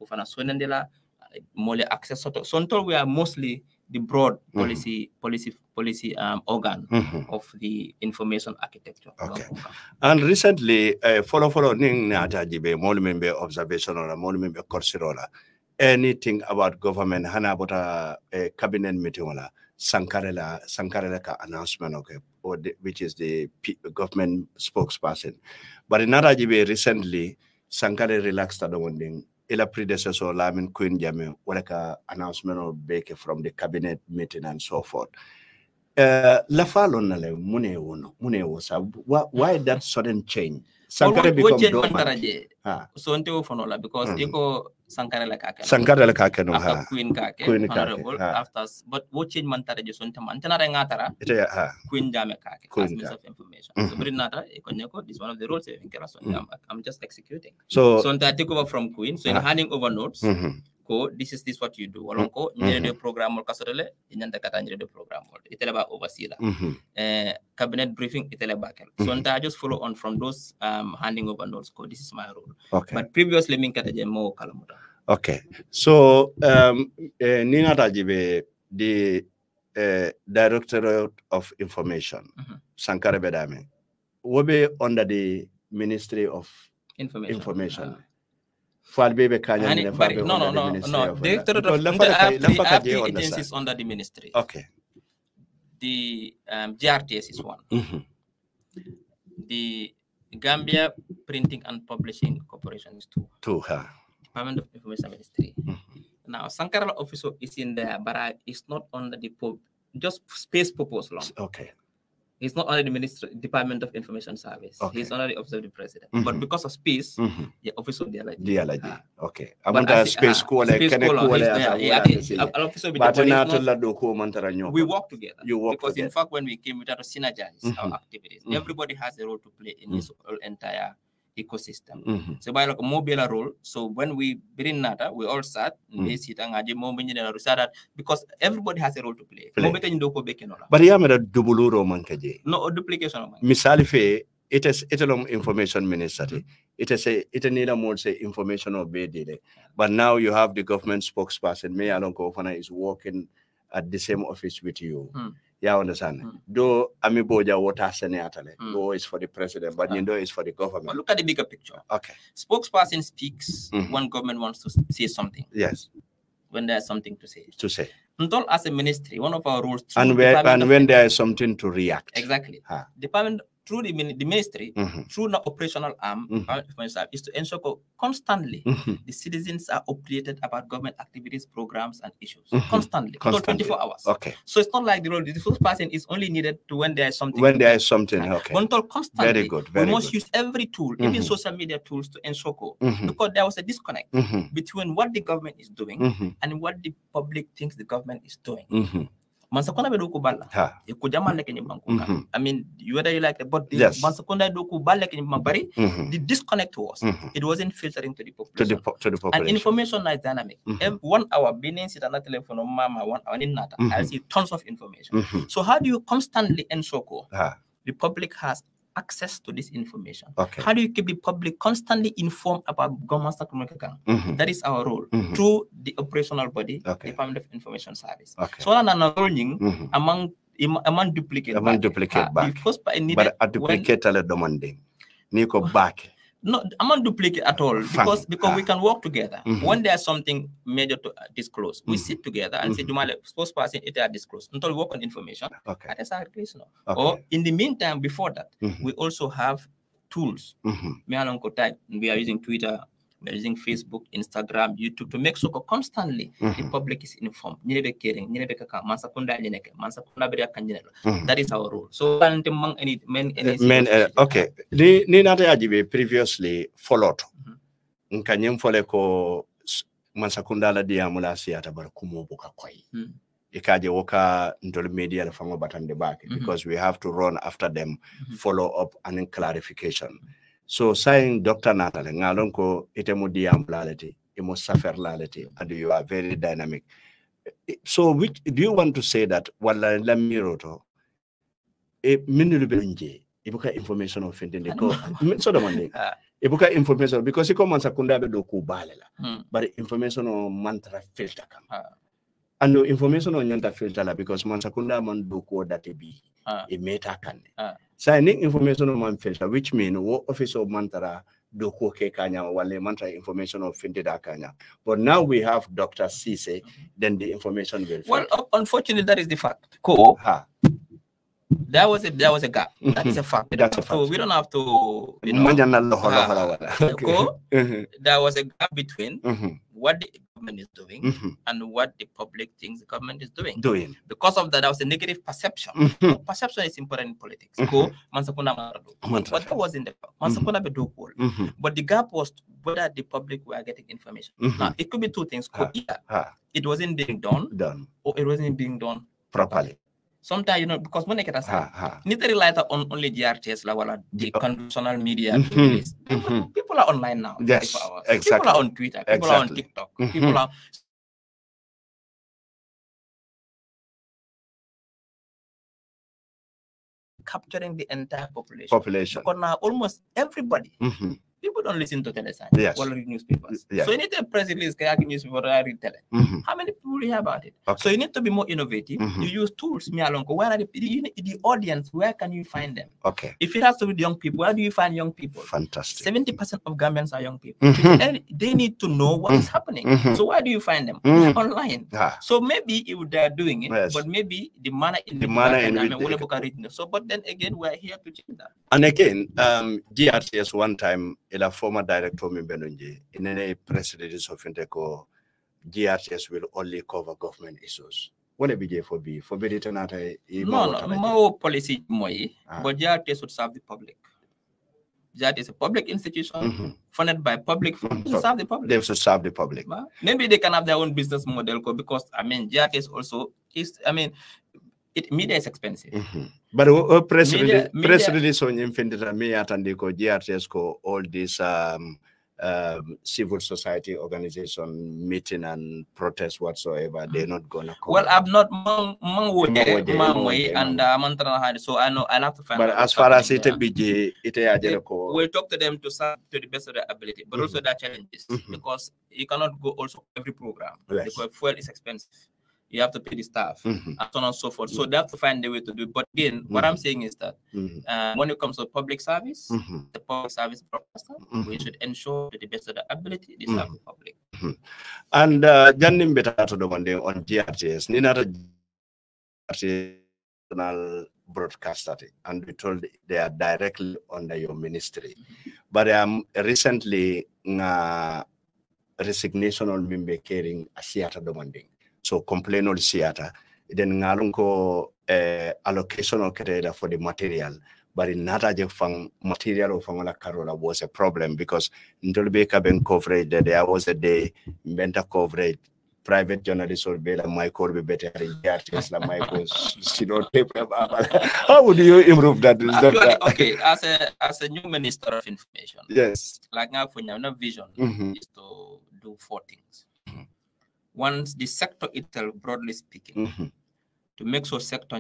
access. So until we are mostly the broad policy organ of the information architecture.
Okay. And recently, follow ning na tajibe member observation or member corsirola. Anything about government hana about a cabinet meeting or Sankarela ka announcement, okay, or which is the government spokesperson. But in Narajibe recently, Sankare relaxed the one thing. Ila predecessor Lamin Queen Jame, like a announcement of Baker from the cabinet meeting and so forth. La falonale mune wosa. Why that sudden change? Sankare become dormant.
So until fonola because iko Sankare la kake.
Sankare la kake no
ha. Queen kake. Honorable after but what change mantara je sonta mantana rengatara. Queen Jame kake. Queen of information. So brinata ekonyako is one of the roles in Kerason. I'm just executing. So I take over from Queen. So in handing over notes. This is what you do. Walonko nyere program or kasodele inyanda kata nyere program or itele ba oversee la. Cabinet briefing itele bakel. So I just follow on from those handing over notes. This is my role. Okay. But previously min kata je mo kalamuta.
Okay. So Nina Tajibe, the Directorate of Information, Sankare Bedame, will be under the Ministry of Information. No.
Directorate of agencies under the ministry.
Okay.
The GRTS is one. The Gambia Printing and Publishing Corporation is two. Department of Information Ministry. Now, Sankara officer is in there, but it's not under the just space purpose long.
Okay.
He's not under the Department of Information Service.
Okay.
He's under the Office of the President. But because of space, the Office of the
DLG. Okay.
But
Amanda space cool. We
work together.
You work
because
together.
in fact, when we came, we had to synergize our activities. Everybody has a role to play in this entire ecosystem. So by like a mobile role. So when we bring Nata, we all start because everybody has a role to play.
But you have a double mankaje.
No duplication.
Misali fe it is information ministry. It is a need a more say information or bed. But now you have the government spokesperson. May Alon Kofana is working at the same office with you. Yeah, understand. Though Amiboja water senatale, though is for the president, but Nindo is for the government.
But look at the bigger picture.
Okay.
Spokesperson speaks when government wants to say something.
Yes.
When there's something to say. Until as a ministry, one of our rules.
And when there is something to react.
Exactly. Department through the ministry, through the operational arm, is to ensure constantly the citizens are updated about government activities, programs, and issues. Constantly. 24 hours.
Okay.
So it's not like the role. The first person is only needed to when there is something.
When there is something, okay.
Until constantly.
Very good.
We must use every tool, even social media tools, to ensure because there was a disconnect between what the government is doing and what the public thinks the government is doing. Mansakuna bedoku bala. Ikujama leke ni mankuka. I mean, whether you like it, but Mansakuna doku bala leke ni mambari. The disconnect was it wasn't filtering to the population.
To the population.
And information is dynamic. Every 1 hour, being sit on a telephone, mama 1 hour in Nata. I see tons of information. So how do you constantly ensure the public has access to this information?
Okay.
How do you keep the public constantly informed about government? That is our role through the operational body, Department of Information Service. So I'm learning among duplicate.
Back.
The first part needed,
but a duplicate demanding. Nico back.
No, I'm not duplicate at all because we can work together. When there's something major to disclose, we sit together and say, "Jumale, spokesperson, it are disclosed." Until we work on information, or in the meantime, before that, we also have tools. We are using Twitter, we are using Facebook, Instagram, YouTube to make sure constantly the public is informed. That is our role. So,
okay. Ni nate ajibe previously followed. Nkanyem fole ko Mansakunda la diamula siata bar kumobuka kwai. Ikaje woka ndol media la fango batande back because we have to run after them, follow up and clarification. So saying Dr. Natale ngalonko itemu diamlality, imo safer lality, and you are very dynamic. So which do you want to say that wala la miroto minulu benje ibuka information of intende ko so demande ibuka information because iko Mansakunda be do ku balela but information on mantra filter kam and the information on nyanta filter la because Mansakunda man do ko date bi e meta kan signing information on man filter which mean what office of mantra do ko ke kanya wale mantra information of fintida kanya but now we have Dr. Cisse then the information will
well unfortunately that is the fact there was a gap. That is a fact. So we don't have to, you know, there was a gap between what the government is doing and what the public thinks the government is doing. Because of that, there was a negative perception. Perception is important in politics. But that was in the but the gap was whether the public were getting information. Now, it could be two things. It wasn't being done, or it wasn't being done properly. Sometimes, you know, because when I get a need to rely on only GRTS, the conventional media. People are online now.
Yes, exactly.
People are on Twitter. People are on TikTok. People are capturing the entire population. Because now almost everybody. People don't listen to television or read newspapers. So you need to press release, newspaper, or read tele. How many people do you have about it? So you need to be more innovative. You use tools. Where are the audience? Where can you find them? If it has to be young people, where do you find young people?
Fantastic.
70% of Gambians are young people. And they need to know what is happening. So where do you find them? Online. So maybe they are doing it, but maybe the manner in which so, but then again, we're here to change that.
And again, GRTS one time, a former director in any press release of Inteco, GRTS will only cover government issues. Wone bije for be tanata
no more policy moy but JRTS should serve the public. JRTS is a public institution funded by public funds to serve the public.
They should serve the public.
Maybe they can have their own business model because I mean JRTS also is media is expensive.
But press release on infindita me atandi ko JRTS ko all this civil society organization meeting and protest whatsoever, they're not gonna come.
Well, I'm not so I know I'll have to find
but
out.
As far as it BJ,
we'll talk to them to the best of their ability, but also there are challenges because you cannot go also every program because fuel is expensive. You have to pay the staff and so on and so forth. So they have to find a way to do it. But again, what I'm saying is that when it comes to public service, the public service broadcaster, we should ensure to the best of the ability they serve the public.
And Janim Beta to the one day on GRTS, Nina broadcaster, and we told they are directly under your ministry. But recently, resignation on Mimbe caring a theater demanding. So complain on theater, then ngalunko allocation of credit for the material, but in Nata Fang material of Fangola Carola was a problem because in Tolbeka Ben coverage there was a day mental coverage, private journalists or better Michael be better artists like Michael. How would you improve that?
Actually, okay, as a new minister of information,
yes, like
now for your vision is to do 4 things. Once the sector itself, broadly speaking, to make sure sector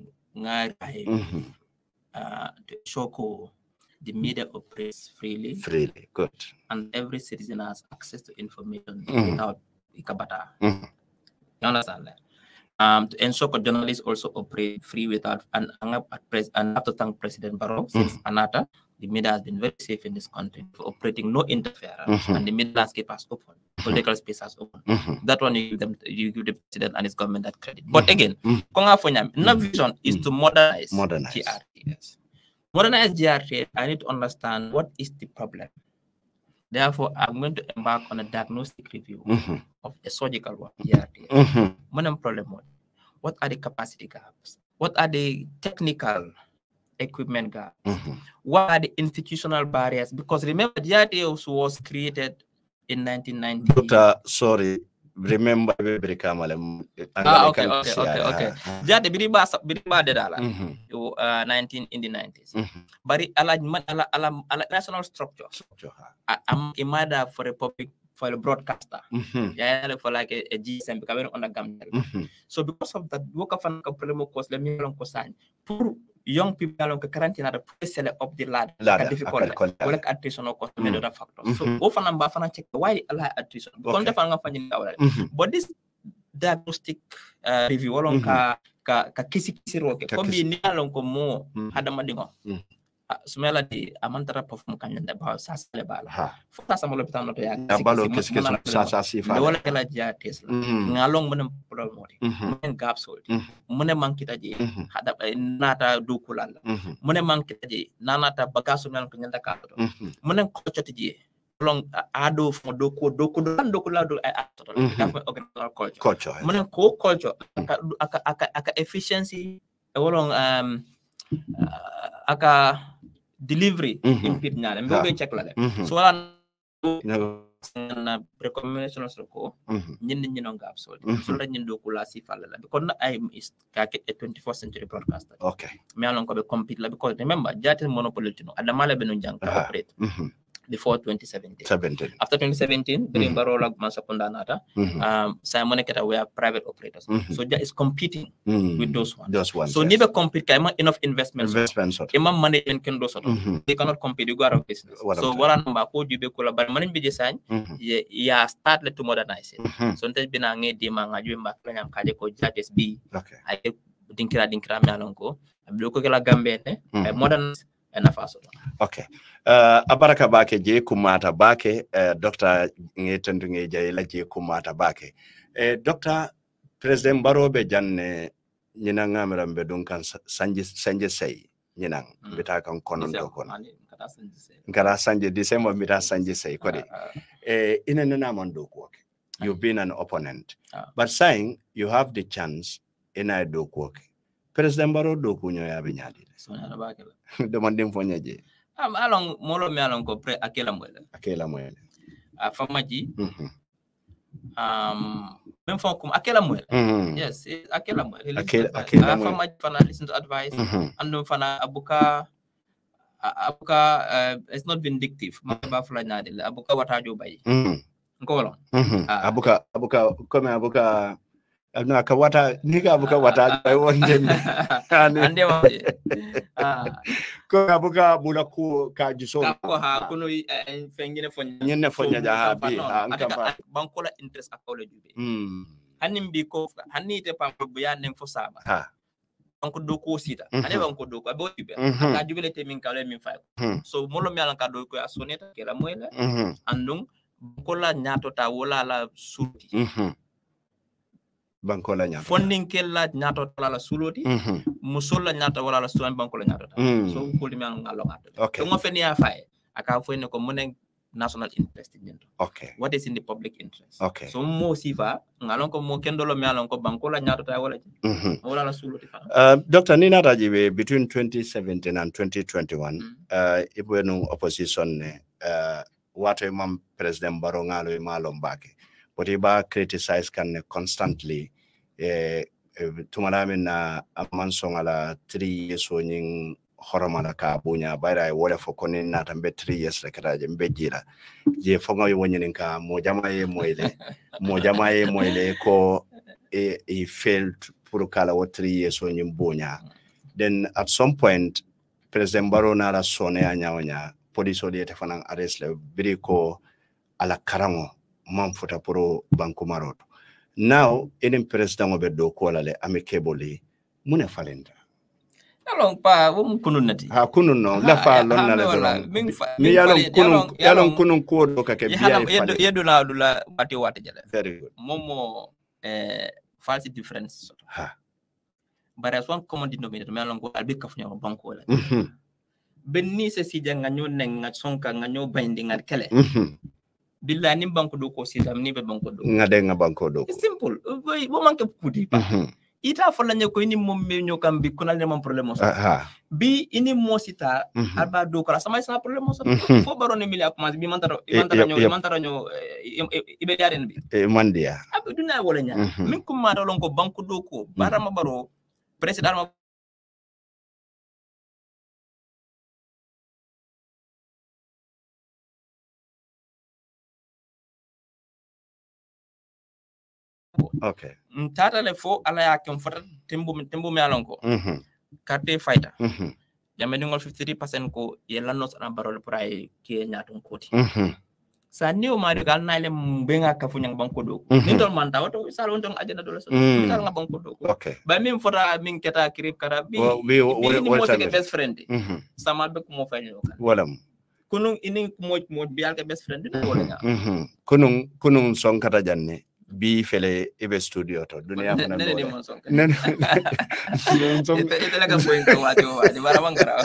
to show the media operates freely,
good,
and every citizen has access to information without ikabata. You understand that? To ensure journalists also operate free without and have to thank President Barrow since Anata, the media has been very safe in this country for operating no interference, and the media landscape has opened, political space has opened. That one you give the president and his government that credit. But again, Konga vision is to modernize GRTS. Modernize GRTS, I need to understand what is the problem. Therefore, I'm going to embark on a diagnostic review of a surgical work GRTS. What are the capacity gaps? What are the technical equipment gaps? What are the institutional barriers? Because remember, GRTS was created in 1990.
Sorry, remember very calmly.
Okay. Jadi biriba dedala. 19 in the 90s. But ala national structure. I'm imada for a public for a broadcaster. Yeah, for like a GSM because on a gamble. So because of that, work of an promo course, let me for young people along quarantine are pressing up the ladder. Difficult. Like attrition or cost another factor. So often I'm bafana check why allow attrition. But this diagnostic review along ka kisi roke. Kombi ni along ko mo hadamadingo. Sumela di amantara perform kanyanda ba sasale bala. Fuka sa mo lopitan no to ya.
Balo kisi sa sifa.
Wala kala JRTS la. Ngalong mo problem mo. Mo gaps hold. Mo ne mankita ji hada nata dukulala. Mo ne mankita ji nanata bagaso mel kanyanda ka to. Mo ne ko choti long ado fo doko la do culture. Mo ne ko culture aka efficiency wolong aka delivery impede nyale mbe check la so na recommendation ko ñin non gap so la ñin do ko la sifal la because I is ka 21st century broadcaster me alon ko be compete la because remember jati monopoly tino adamala be no jang ka operate before 2017. After 2017, during Barola Masakunda Nata, Simon Eketa, we have private operators. So that is competing with those ones. So neither compete, enough investments. Imam management can do so. They cannot compete, you go out of business. So what I'm about to do, but money be design, yeah, start to modernize it. So there's been a need demand, I do back when I'm Kajako Judges B. I dinkira me alongo. I'm looking at Gambene, modern.
Okay. Abaraka bake je kumata bake Dr. Ngetendu Ngejaila je kumata bake. Dr. President Barobe janne nyina ngamira mbe dunkan sanje say nyina bita kan konon do kon. Ngara sanje December bita sanje say kodi. Ina nana mando ko. You've been an opponent. But saying you have the chance ina do ko ke president baro do ko nyoya be nyaade
so na ba ke
demandem fo nyaje
along molo me along ko pre akela moyle a famaji même fon kum akela moyle yes akela moyle akela famaji fana listen to advice andum fana abuka it's not vindictive ma ba fula nyaade abuka watajo bay ngolo
abuka comme abuka na ka wata ni ka abuka wata ay wonde
ande wa
ko abuka bula ko ka jiso
ko ha kuno fengine
fonya ja ha bi ha
aka bankola interest akole jube hanim bi ko hanni te pam bu yanen fo sama
ha
banko do ko sita ane banko do ko abo jube aka jubele te min kala min fay so molo mi alan ka do ko asoneta kela moyla andung bankola nyato ta wala la suti
bankola nyato
funding kella nyato la suloti musola nyato wala la sulan bankola nyato so ko limi ngalo ngato
okay
to ngofeni ya fay aka fone ko monen national interest in
okay
what is in the public interest
okay
so mo sifa ngalon ko mo kendolo mi alon ko bankola nyato ta wala la suloti fa
Dr. Nina Rajibe between 2017 and 2021 ibwenu opposition wato mam president Barrow ngalo e malom bake but iba criticize kan constantly tumalamin na amansong ala 3 years oning horomana ka bunya bayra wala fo konin na tambe 3 years la kata je mbejira je fonga yo wonyin ka mo jamaye moyle ko he failed pour kala wo 3 years oning bunya then at some point president Barrow na la sone anyawnya police odi te fanan arrest le biriko ala karango manfuta pro banko maroto now enen president obe do ko la le amicably mune falenda
alon pa wo mun kunun nati
ha kunun no la fa lon na le do mi yalon kunun ko do ka ke biya
yedo la dula wati jale
very good
momo false difference
ha
bare son common denominator me alon ko albe kafnya banko la benni se si janga nyo nenga sonka nganyo binding at kele billahi nim banko do ko sitam ni be banko do
ngade nga banko do
simple bo manke kudi pa ita fola nye ko ini mom me nyo kam bi kunal ne mon problème so bi ini mo sita alba do ko sama sa problème so fo baro ne mili akuma bi mantaro nyo ibe yaren bi
mandia
abduna wala nya min kuma do lon ko banko do ko barama baro president
okay
tata le fo ala ya kem fota tembo me alonko carte fighter jambe ngol 53% ko ye lannos ana barol pray ke nyaton koti sa niw ma gal nayle mbenga kafu nyang banko do ni ton man taw to salon ton ajana do so dal nga banko do
okay
ba min fota min keta krip kara bi mo se best friend sama be ko mo fanyo
walam
kunun inin mo bi al ke best friend do wala
kunun son kata janne bi fele ibe studio to dunia fana
nene mon son ite la ka point ko wajo bara mangara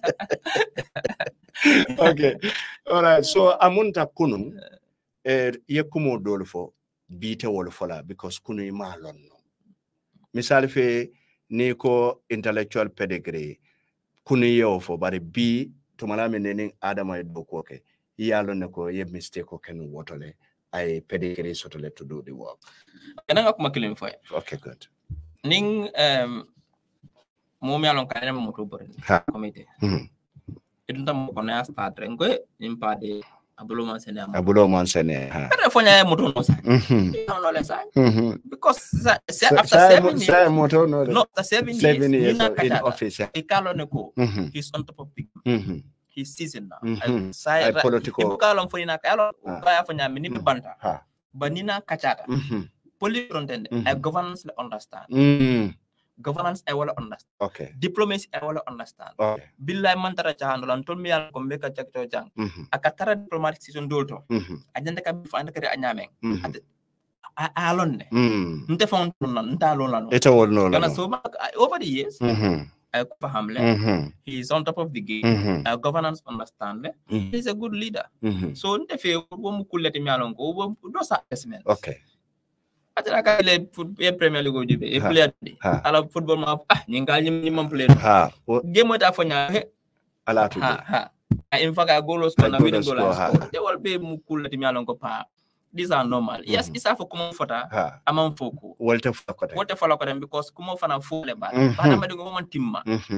okay all right so amunta kunun yekumo dolfo bite wol fola because kunu ma lonno misal fe ni ko intellectual pedigree kunu yo fo bare bi to malame nenen adama e boko ke yalo ne ko ye mistake ko ken wotole I pedigree sort of to do the work.
Can I come killing for you?
Okay, good.
Ning Momi along Kayam Motober committee. It don't know start and go in party Abulo
Mansene.
California Motonosa. Because after 7 years
in office,
he's on top of big. He's seasoned now.
Side political.
Banina kachata. Political governance understand. Governance I will understand.
Okay.
Diplomacy I will understand.
Okay.
Billahi mantara chahando lan tol mi yalla ko meka chakto jang. Akatara diplomatic season dolto. Ajanda ka bi fa andakare anyameng. Alon ne. Nte fon non nta lon lan.
Eta wol no.
Kana so over the years. He's on top of the game. Governance understand. He's a good leader. So nte fe wo mu kulete mi alon ko do sa assessment.
Okay.
atara ka le Premier League o jibe e player ala football ma nyinga nyim player game ta fanya
ala to
in fact golos ko na winning goals they will be mukul ti mialon ko pa these are normal yes isa fo kuma fota amam foku wolte fala ko dem because kuma fana fole ba bana ma dingo man timma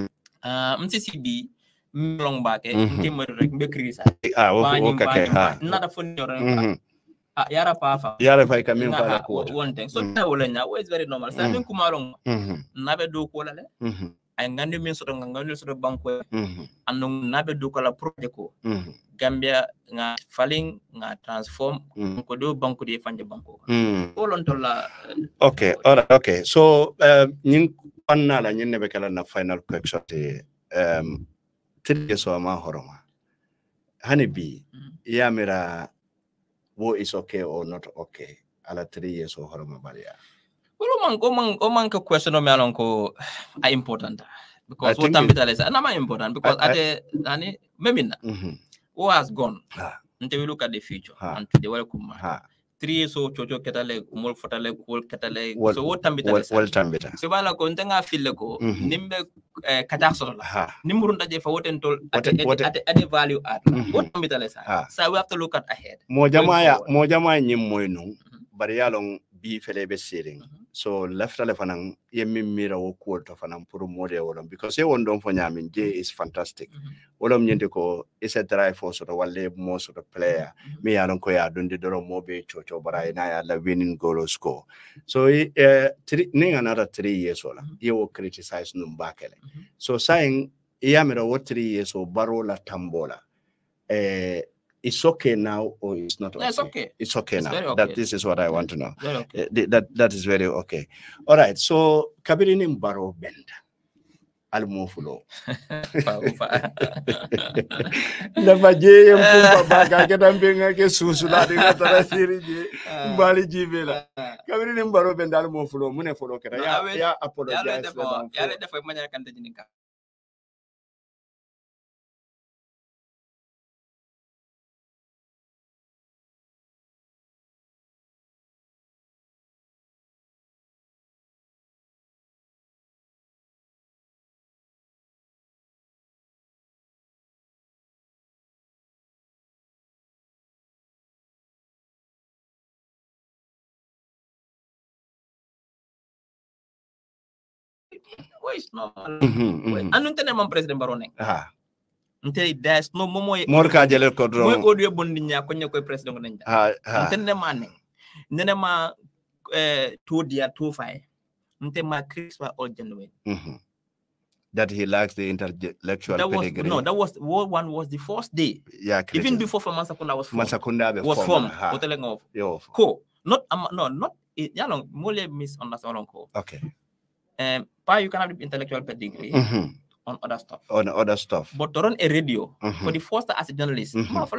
MCCB long baake timma rek be krisa
okay
nada fo ñoro yara pa
kamin fala ko
one thing so na wala nya is very normal sa min kuma long nabe do ko la le ay ngandi min soto ngandi soto banko anu nabe do ko la project ko Gambia nga falling nga transform ko do banko di fanje banko olon to la
okay all right okay so nyin panna la nyin be kala na final question te tiri so ma horoma hani bi yamira wo is okay or not okay ala 3 years o horoma baria
o man ko question o me alon ko important because what time bitale sa na ma important because ate ani memina who has gone until we look at the future and to the welcome 3 years o chocho ketale umol fotale kol ketale so what time bitale sa so bala ko ntenga fille ko nimbe kata solo la nimurun daje fa woten tol at value add what time bitale sa so we have to look at ahead
mo jama nyim moy no bari yalon bi fele be sering so left ale fanan yemmi mira wo ko to fanan pour mode wolom because e won don fo nyamin je is fantastic wolom nyende ko is a drive for sort of walle mo sort of player me yalon ko ya dondi doro mobe chocho bara na ya la winning goal score so ning another 3 years ola you will criticize num bakele so saying yamira wo 3 years o baro la tambola it's okay now or it's not okay?
It's okay.
It's okay now.
Okay.
That this is what I want to know.
Okay.
That is very okay. All right. So Kabirini Mbaro Benda. Almofulo. Never jay and Baga get them being a susula de Mbali Jivela. Kabirini Mbaro Benda Almofulo, Munefolo. I apologize for my Wait, no. Anunte man President Barone. There's no more Kajele Kodro.
Mo audio bondinya ko ñakoy President Nanja. Ntene mané. Nene ma 2 dia 2 fay. Nte ma Chris wa all genuine.
That he lacks the intellectual pedigree.
No, that was World 1 was the first day.
Yeah,
even before Masakunda was formed.
Masakunda
was formed. Cool. Not yalong mole misunderstand ko.
Okay.
You can have the intellectual pedigree on other stuff. But to run a radio for the first as a journalist,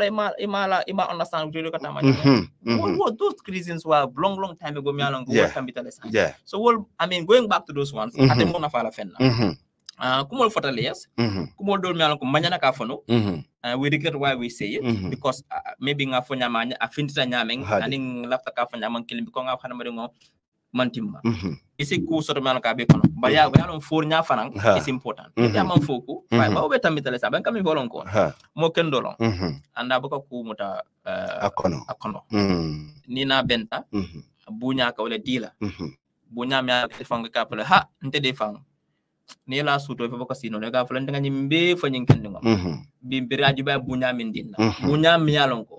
ima understand radio katama. What those reasons were long time ago.
Yeah.
So going back to those ones, at the mona fala fenna. Kumol fatalias, kumol dol mialon ko manyana ka fono. We regret why we say it because maybe nga fonya manya afinta nyameng aning lafta ka fonya man kilim ko nga xana mo mantimma isi ku soto man ka be kono ba ya non for nya fanan is important ya man foku ba be tamitale sa ban kam volon ko mo kendolon anda bako ku muta
akono
ni na benta bunya ka wala dila bunya mi ak fanga ka pala ha nte defang ni la suto fe bako sino ne ka fala nga nyimbe fa nyin kendingo bi biraji ba bunya min dinna bunya mi yalon ko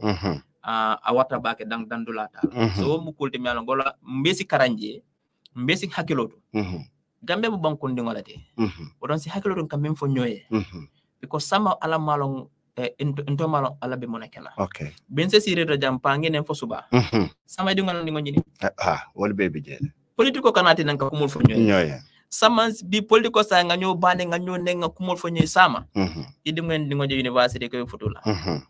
a wata bake dandula ta so mu kulti mi gola mbesi karanje mbesi hakiloto gambe bu bankon dingolate o don si hakiloto kam même fo nyoye because sama ala malon into malon ala be monakena
okay
ben se sire do jam pangi nem fo suba sama dingol ni ngoni
wol bebe je
politiko kanati nan ka kumul fo nyoye sama bi politiko sa nga nyo bane nga nyo ne nga kumul fo nyoye sama idi nguen dingo je university ko futula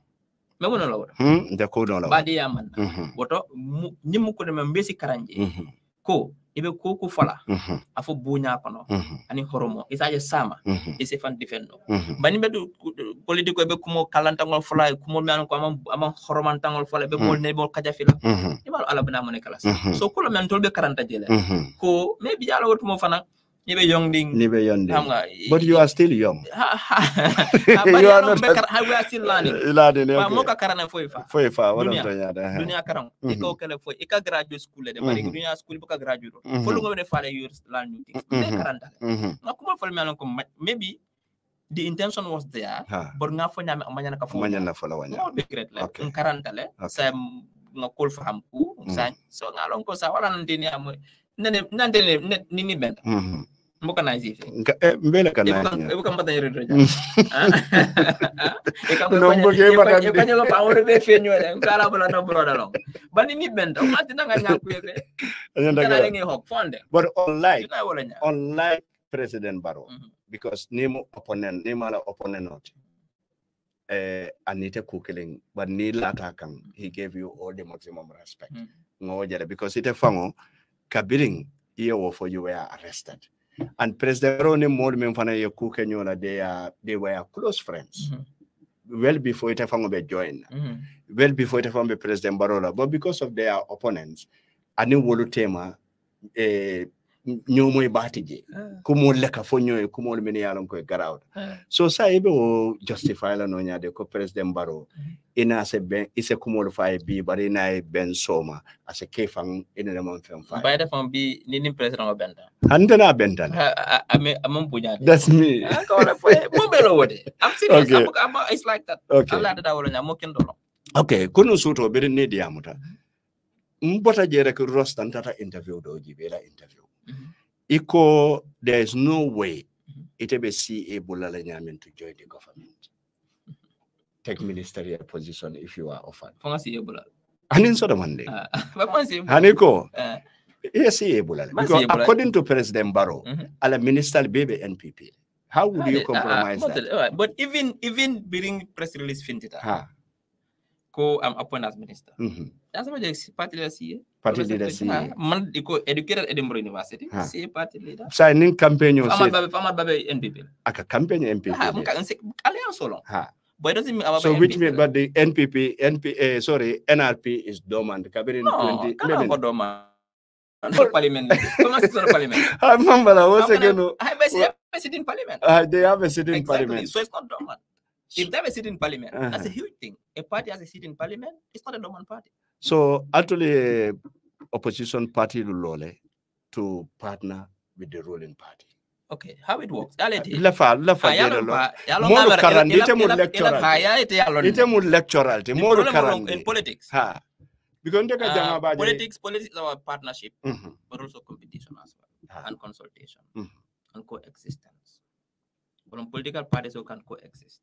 me wono lawo
de ko don lawo
badi yaman woto nyimu ko dem mbesi karanje ko ibe ko fala afo bunya kono ani horomo isaje sama ise fan defendo bani be politiko be kumo kalantangol fala kumo men ko am horomantangol fala be bol ne bol kaja fila ibal ala bana mo ne kala so ko men tolbe karanta jele ko maybe yalla wotumo fana nibe youngding
but you are still young
you are not we are still learning
ba
mo ka karana foi fa
wala to nyada
dunia karam iko kele foi ika graduate school de bari dunia school buka graduate fo lu ngone fale years learn new things be karanta ngakuma fal melon ko maybe the intention was there but nga fo nyame amanya ka fo
manya na fo la wanya
be great le karanta le sa nga kol faham ku sa so ngalon ko sa wala ndini am nane nini benda mboka na hizi
mbele kana
ebuka mbata yero ja ekanya pa ore be fenyo ngala bala no broda long bani ni benda mati nanga nyaku yeke kana ngi hok fonde
but unlike President Barrow because name opponent name ala opponent not Anita Kukeling but ni lata kan he gave you all the maximum respect ngojere because ite fango kabiring year for you were arrested and President Ronnie more men fana ye ku kenyola they were close friends well before it fango be join well before it fango be President Barola but because of their opponents ani wolu tema nyomo batije kumo leka fonyo kumo meni yalon ko garawd so sa ibe o justify la no nyaade ko President Barrow ina se ben ise kumo fay bi bari na ben soma ase kefang ina le mon fem fay
bayda fam bi ni President Obenda
handana benda
amam bunya
that's me
ko wala fay mo belo wode I'm serious it's like that Allah da wala nya mo ken do
okay kuno suto be ne diamuta mbota jere ko rostan tata interview do jibela interview Iko, there is no way it will see a bulala nyamen to join the government. Take ministerial position if you are offered. Anin so the one day. Haniko. Yes, because according to President Barrow, ala minister baby NPP. How would you compromise that?
But even being press release fintita. Ko am appoint as minister. That's what party leader.
Party leader see.
Man iko educated Edinburgh University. See party leader.
Signing campaign you say.
Amad babe NPP.
Aka campaign NPP.
Alliance so long. But it doesn't mean
so which mean but the NRP is dormant. Kabiri
no, 20 maybe dormant. Parliament. Comment c'est le parliament? I sit in parliament.
They have a sit in parliament.
So it's not dormant. If they have a seat in parliament, that's a huge thing. A party has a seat in parliament, it's not a dormant party.
So actually, opposition party lole to partner with the ruling party.
Okay, how it works? In politics. Politics is our partnership, but also competition as well, and consultation, and coexistence. Political parties who can coexist.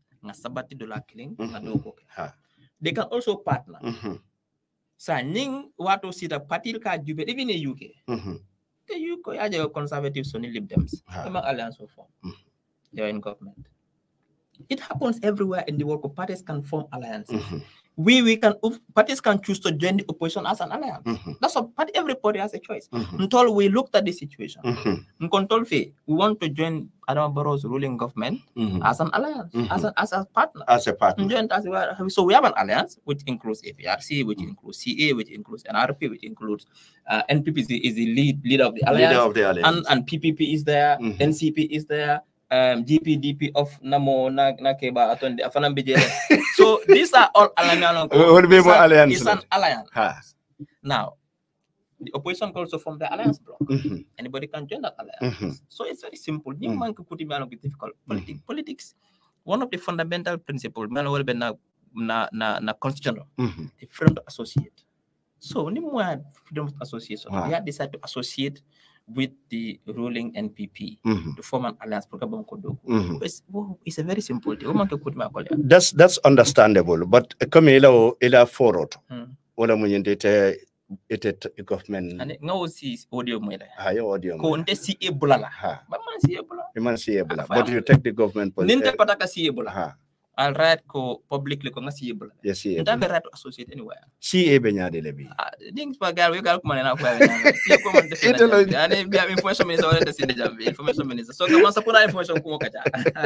They can also partner. Ning watu sita party ka jube even in UK. The UK are conservatives only Lib Dems. Alliance will form. They are in government. It happens everywhere in the world. Parties can form alliances. Parties can choose to join the opposition as an alliance. That's a party. Every party has a choice. Until we looked at the situation, we want to join Adam Barrow's ruling government as an alliance, as a partner.
As a partner.
So we have an alliance which includes APRC, which includes CA, which includes NRP, which includes NPP is the leader of the alliance. And PPP is there, NCP is there. GPDP of Namo Nakeba Atonde Afanambijele. So these are all alliance. It's an alliance. Now, the opposition also from the alliance block. Anybody can join that alliance. So it's very simple. You man could put it difficult. Politics. One of the fundamental principles, na constitutional, the freedom to associate. So, freedom of association. We had decided to associate with the ruling NPP to form an alliance program. It's a very simple thing.
That's understandable, but come ila forward. Ola munyendete ete government.
And no see audio mwele.
Audio.
Ko nte si ebula la. Ba man si ebula.
Man si ebula. But you take the government
position. Ninte pataka si ebula. I'll write ko publicly ko nga CA bula.
Yes, CA.
You don't have a right to associate anywhere.
CA benyade lebi.
Things for girl, we got come na kwa. CA ko man defend. Ani bi information minister wala the sinde jambi. Information minister. So kama sa puna information ko kaja.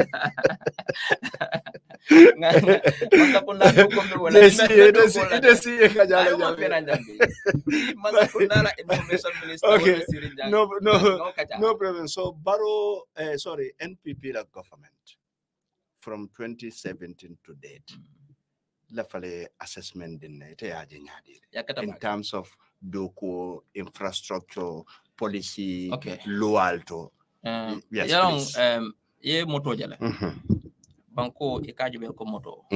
Nga puna ko mbe wala.
Ite CA kaja jambi.
Masa puna la information minister
okay.
wala sinde jambi.
No problem. So Barrow NPP la government from 2017 to date, lafale assessment in in terms of doku infrastructure policy,
okay.
low alto. Yes,
please. Ye moto jale. Banko ikaji ko moto.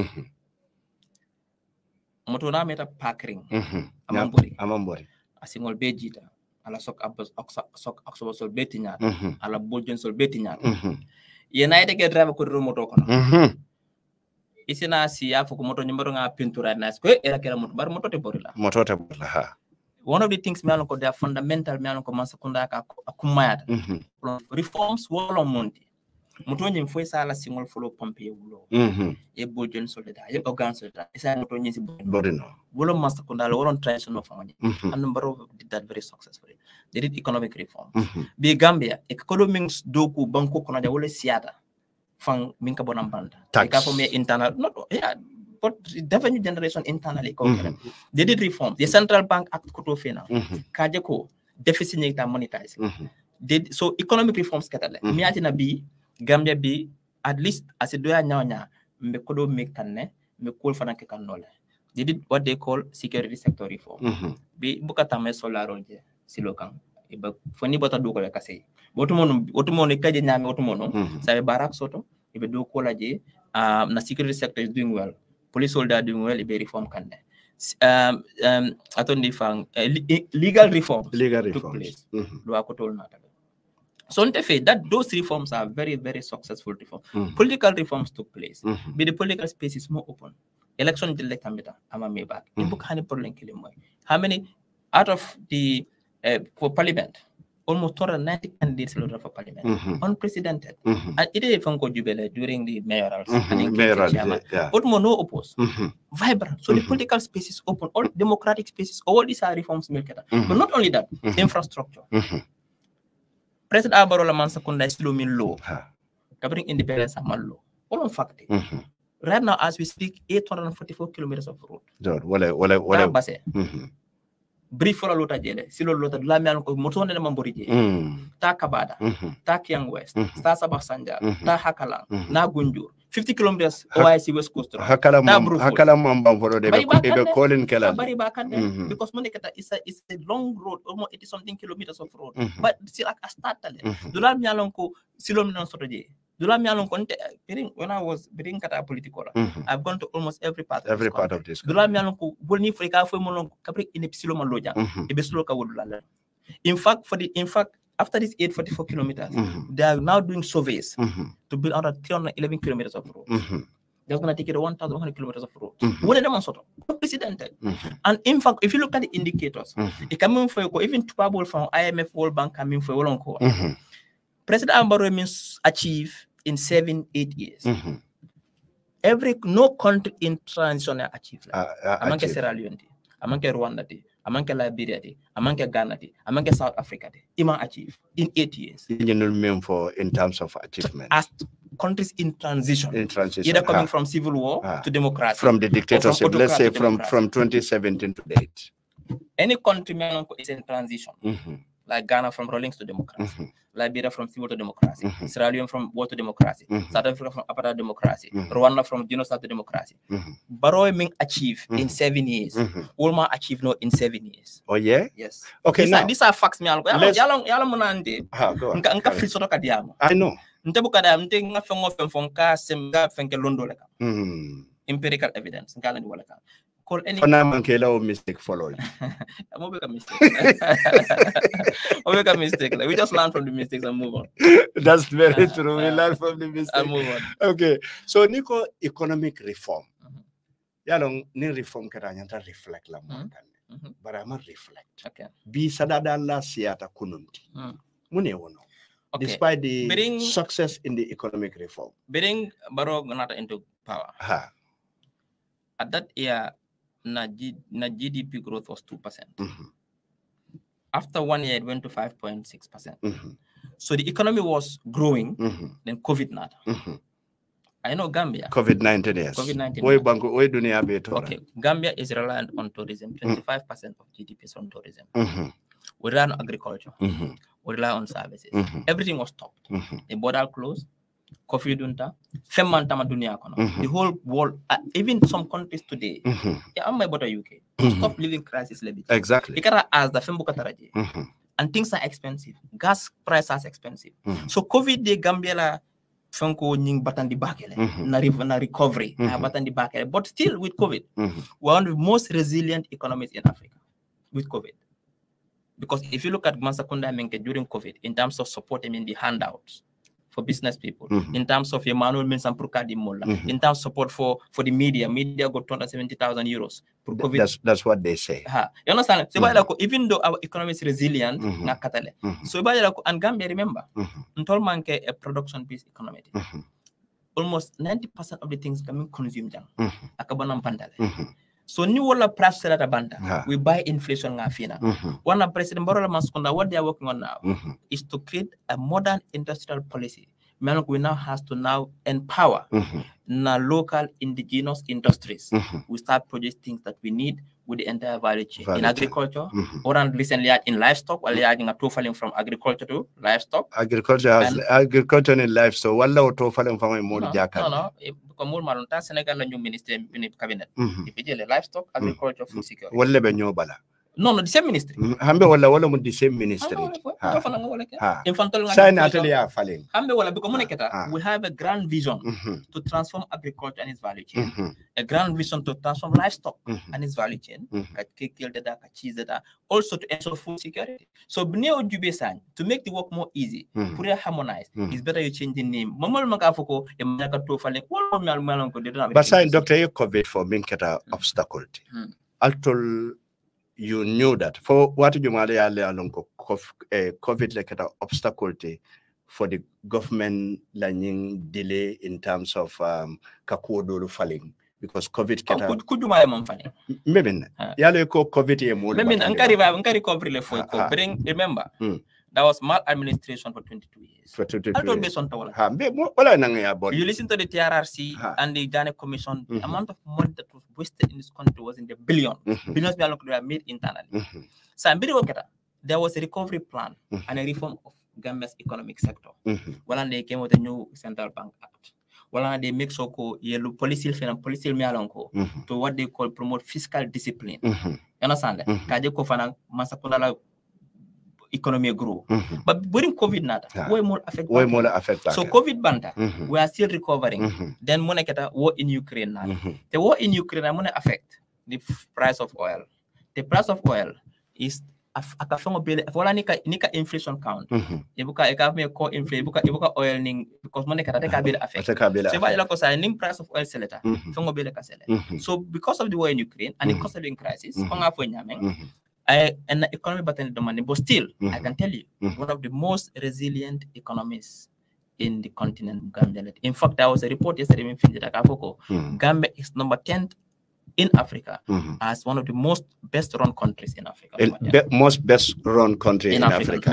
Moto na meta parking.
Amambori.
Asingol bejita. Ala sok akso betinya. Ala boljon sol betinya. United get driver ko moto kono isina si ya fuko moto nyambaro nga pintura nas ko era kera moto bar moto te borila
ha
one of the things me ko they are fundamental me ko masakunda ka akumayata reforms wolo monti moto nyim foi sala singol folo pompe wulo e bojon solida e organ solida isa moto nyi si
borino
wolo masakunda lo won traditional family and Barrow did that very successfully. They did economic reform. Be Gambia, economics doku banko kono ja wole siata fang minka bonam banda. Tax for me internal, not but revenue generation internally. They did reform. The central bank act koto fena. Kajeko deficit nyita monetize. Did so economic reforms katale. Mi atina bi Gambia bi at least as a doya nyanya me kodo mekane me kol fana ke kanole. They did what they call security sector reform. Be bukata me solaro je. Silokan iba foni bota do ko le kase otumono kaje nyame otumono sabe barak soto ibe do ko laje na security sector is doing well, police soldier doing well, ibe reform kande atondi fang legal reforms took place do akotol na tabe so on te that those reforms are very very successful reforms. Political reforms took place but the political space is more open. Election delay kamita ama me back ibu hani problem kile moy how many out of the for parliament, almost 290 candidates for parliament, unprecedented. And it is even jubile during the mayorals. But no oppose, vibrant. So the political space is open, all democratic spaces, all these are reforms. But not only that, infrastructure. President Alvaro Mansa Kunda is still in law. Covering independence and law. All on fact. Right now, as we speak, 844 kilometers of road. Brief for a lot of jele, silo lot of Lamian Moton and Mamborije, Ta Kabada, Ta Kiang West, Ta Sabasanja, Ta Hakalang, Na Gunjur, 50 kilometers OIC West Coast.
Hakalam for the calling Keller.
Because Monicata is a long road, almost 80 something kilometers of road, but still like a start talent. Dulam Yalonko, Silom Sotoje. When I was being Kata political, I've gone to almost every part of this. In fact, after these 844 kilometers, they are now doing surveys to build out 311 kilometers of road. They're going to take it 1,100 kilometers of road. What are they unprecedented? And in fact, if you look at the indicators, it coming for even Tupable from IMF World Bank coming for a long call. President Ambaro means achieve in 7-8 years. No country in transition achieve that. Among Sierra Leone, among Rwanda, among Liberia, among Ghana, among South Africa, Ima achieve in 8 years.
In terms of achievement.
As countries in transition. Either coming from civil war to democracy.
From the dictatorship, let's say from 2017 to date.
Any country is in transition. Like Ghana from rulings to democracy, Liberia from civil to democracy, Sierra Leone from war to democracy, South Africa from apartheid democracy, Rwanda from genocide to democracy. Barrow Ming achieve in 7 years. Ulma achieve no in 7 years.
Oh yeah?
Yes.
Okay,
these are facts. I know. Empirical evidence.
Mistake follow.
I'm make a mistake. I make a mistake. We just learn from the mistakes and move on.
That's very true. We learn from the mistakes
and move on.
Okay. So Nico, economic reform. Yalong ni reform karanyanta reflect la mo but I'm reflect.
Okay.
Bi sadada la siata kununti. Mune wono.
Okay.
Despite the success in the economic reform.
Bring Barrow not into power.
Ha.
At that year, na GDP growth was 2%. After 1 year, it went to 5.6%. So the economy was growing, then COVID not. I know Gambia.
COVID-19, yes.
COVID-19. Okay, Gambia is reliant on tourism. 25% of GDP is on tourism. We rely on agriculture. We rely on services. Everything was stopped. The border closed. Coffee dunta. Femantama dunia kono. The whole world, even some countries today, I'm my border UK. Stop living crisis level.
Exactly.
You gotta ask the Fembukataraji. And things are expensive. Gas prices are expensive. So COVID de Gambia la Funko nying batandi bakele na recovery na batandi bakele. But still with COVID, we're one of the most resilient economies in Africa with COVID. Because if you look at Mansakunda Menke during COVID, in terms of support, I mean the handouts for business people, in terms of Emmanuel Mensampurkadi Mola, in terms of support for the media got 270,000 euros for COVID.
That's what they say.
You understand? So even though our economy is resilient, so and Gambia, remember, Ntolmanke a production-based economy. Almost 90% of the things coming consumed. Akabanam pandale. So new wala price at banda. We buy inflation ngafina. One of President Barola Maskunda, what they are working on now is to create a modern industrial policy. We now has to now empower local indigenous industries. We start producing things that we need with the entire value chain. In agriculture, or recently in livestock, while adding a totaling from agriculture to livestock.
Agriculture and livestock. Wala totaling from a more jaka.
No. More malunta Senegal new minister in cabinet. If you livestock, agriculture, food security.
Wala benyo bala.
No, the same ministry.
Hambe wala the same ministry.
We have a grand vision to transform agriculture and its value chain. A grand vision to transform livestock and its value chain. Also to ensure food security. So to make the work more easy, harmonize, it's better you change the name.
But sign Dr. COVID for Minketa obstacle. Actual you knew that for what you might along COVID like an obstacle for the government learning delay in terms of kakuodo falling because COVID
could you my mom funny
maybe yalo COVID
maybe recovery le for bring remember that was maladministration for 22 years.
For 22 years.
You listen to the TRRC and the Ghana Commission, the amount of money that was wasted in this country was in the billions. Billions were made internally. So there was a recovery plan and a reform of Gambia's economic sector. They came with a new Central Bank Act. They make so yellow policy to what they call promote fiscal discipline. You understand? Economy grew. But during COVID way more affected. So COVID banta, we are still recovering. Then war in Ukraine now. The war in Ukraine affect the price of oil. The price of oil is nika inflation count. Ibuka core inflation, ibuka oil ning because money affect. So ning price of oil seleta. So because of the war in Ukraine and the cost of living crisis, and the economy button the money, but still, I can tell you, one of the most resilient economies in the continent, Gambia. In fact, there was a report yesterday in Gambia is number 10 in Africa as one of the most best-run countries in Africa.
Most best-run country in Africa.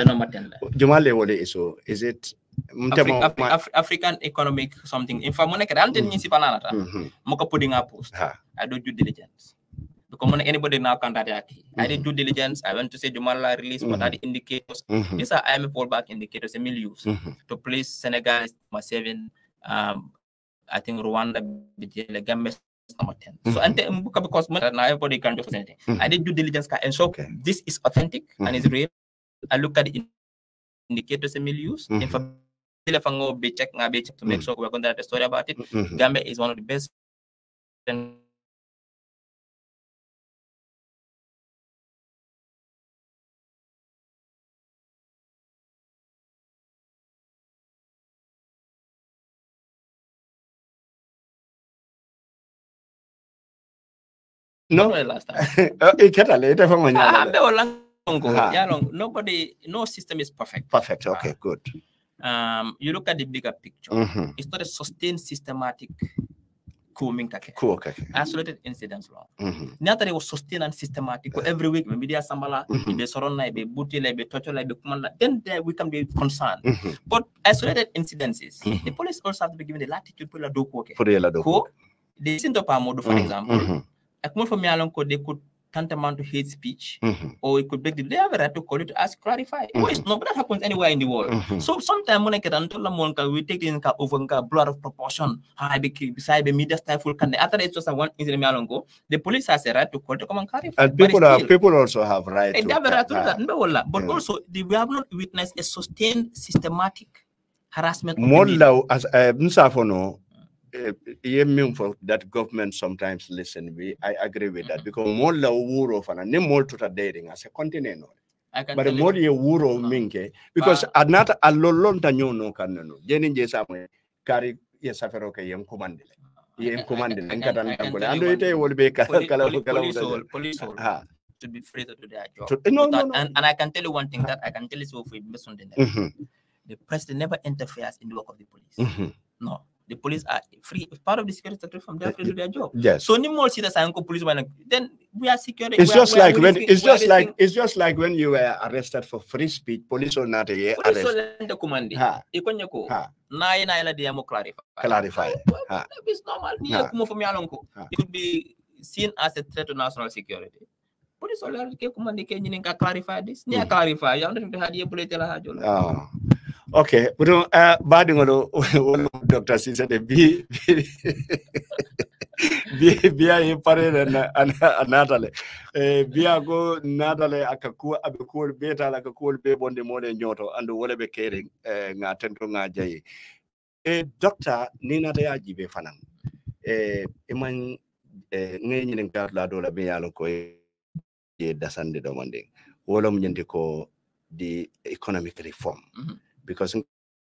Is it
African economic something? In fact, I do due diligence. Because anybody now can I did due diligence. I went to say Jumala release what are the indicators. These are IMF fallback indicators and use to place Senegal number 7. I think Rwanda, Gambia number 10. So and because now everybody can do anything. I did due diligence and so this is authentic and is real. I look at the indicators and use. If I be check to make sure we're going to have a story about it. Gambia is one of the best.
No,
last time. Nobody, no system is perfect.
Perfect. Okay, good.
You look at the bigger picture. It's not a sustained, systematic isolated incidents law. Natare was sustained and systematic. Every week, maybe there sambala, be sorona, be butile, be totola, be kumanda. Then we can be concerned. But isolated incidences, the police also have to be given the latitude for the doku. They sent up a mode, for example. A come from Yalonko, they could tantamount to hate speech, or it could break the. They have a right to call it to ask, clarify. No, but that happens anywhere in the world. So sometimes when I get until the monka, we take in over blood of proportion. I be beside the media stifle. After it's just a one incident, the police has a right to call to come and clarify.
And people also have right.
They have a right to do that. But also, we have not witnessed a sustained, systematic harassment.
More low as Msafono. That government sometimes listen. I agree with that because more la wuro fana ne more to dating as a continent. But more ye wuro minke because anata alolon tanyo no kanano. Jeni jesa me kari ye safero ke yem command. Yem command ngatan ngole. Ando ite will be
police to be free to do their job. And I can tell you one thing that I can tell you so for the president never interferes in the work of the police. No. The police are free, part of the security sector from them free to their job.
Yes.
So no more see the police then we are security.
It's just like when you were arrested for free speech, police or not arrest.
The command. Clarify. It's normal. It could be seen as a threat to national security. Police or command can clarify this. Clarify. You don't have to political.
Okay, but badingolo Dr. Sisa de be pare Natale. Biago Natale akaku abekul beta like a cool babe on the morning nyoto and the whatever caring ngatento ngajayi. Doctor Nina de Ajibe Fanam. Iman ngin la dola be yalo ko dasande domanding. Wolom nyendiko the economic reform. Because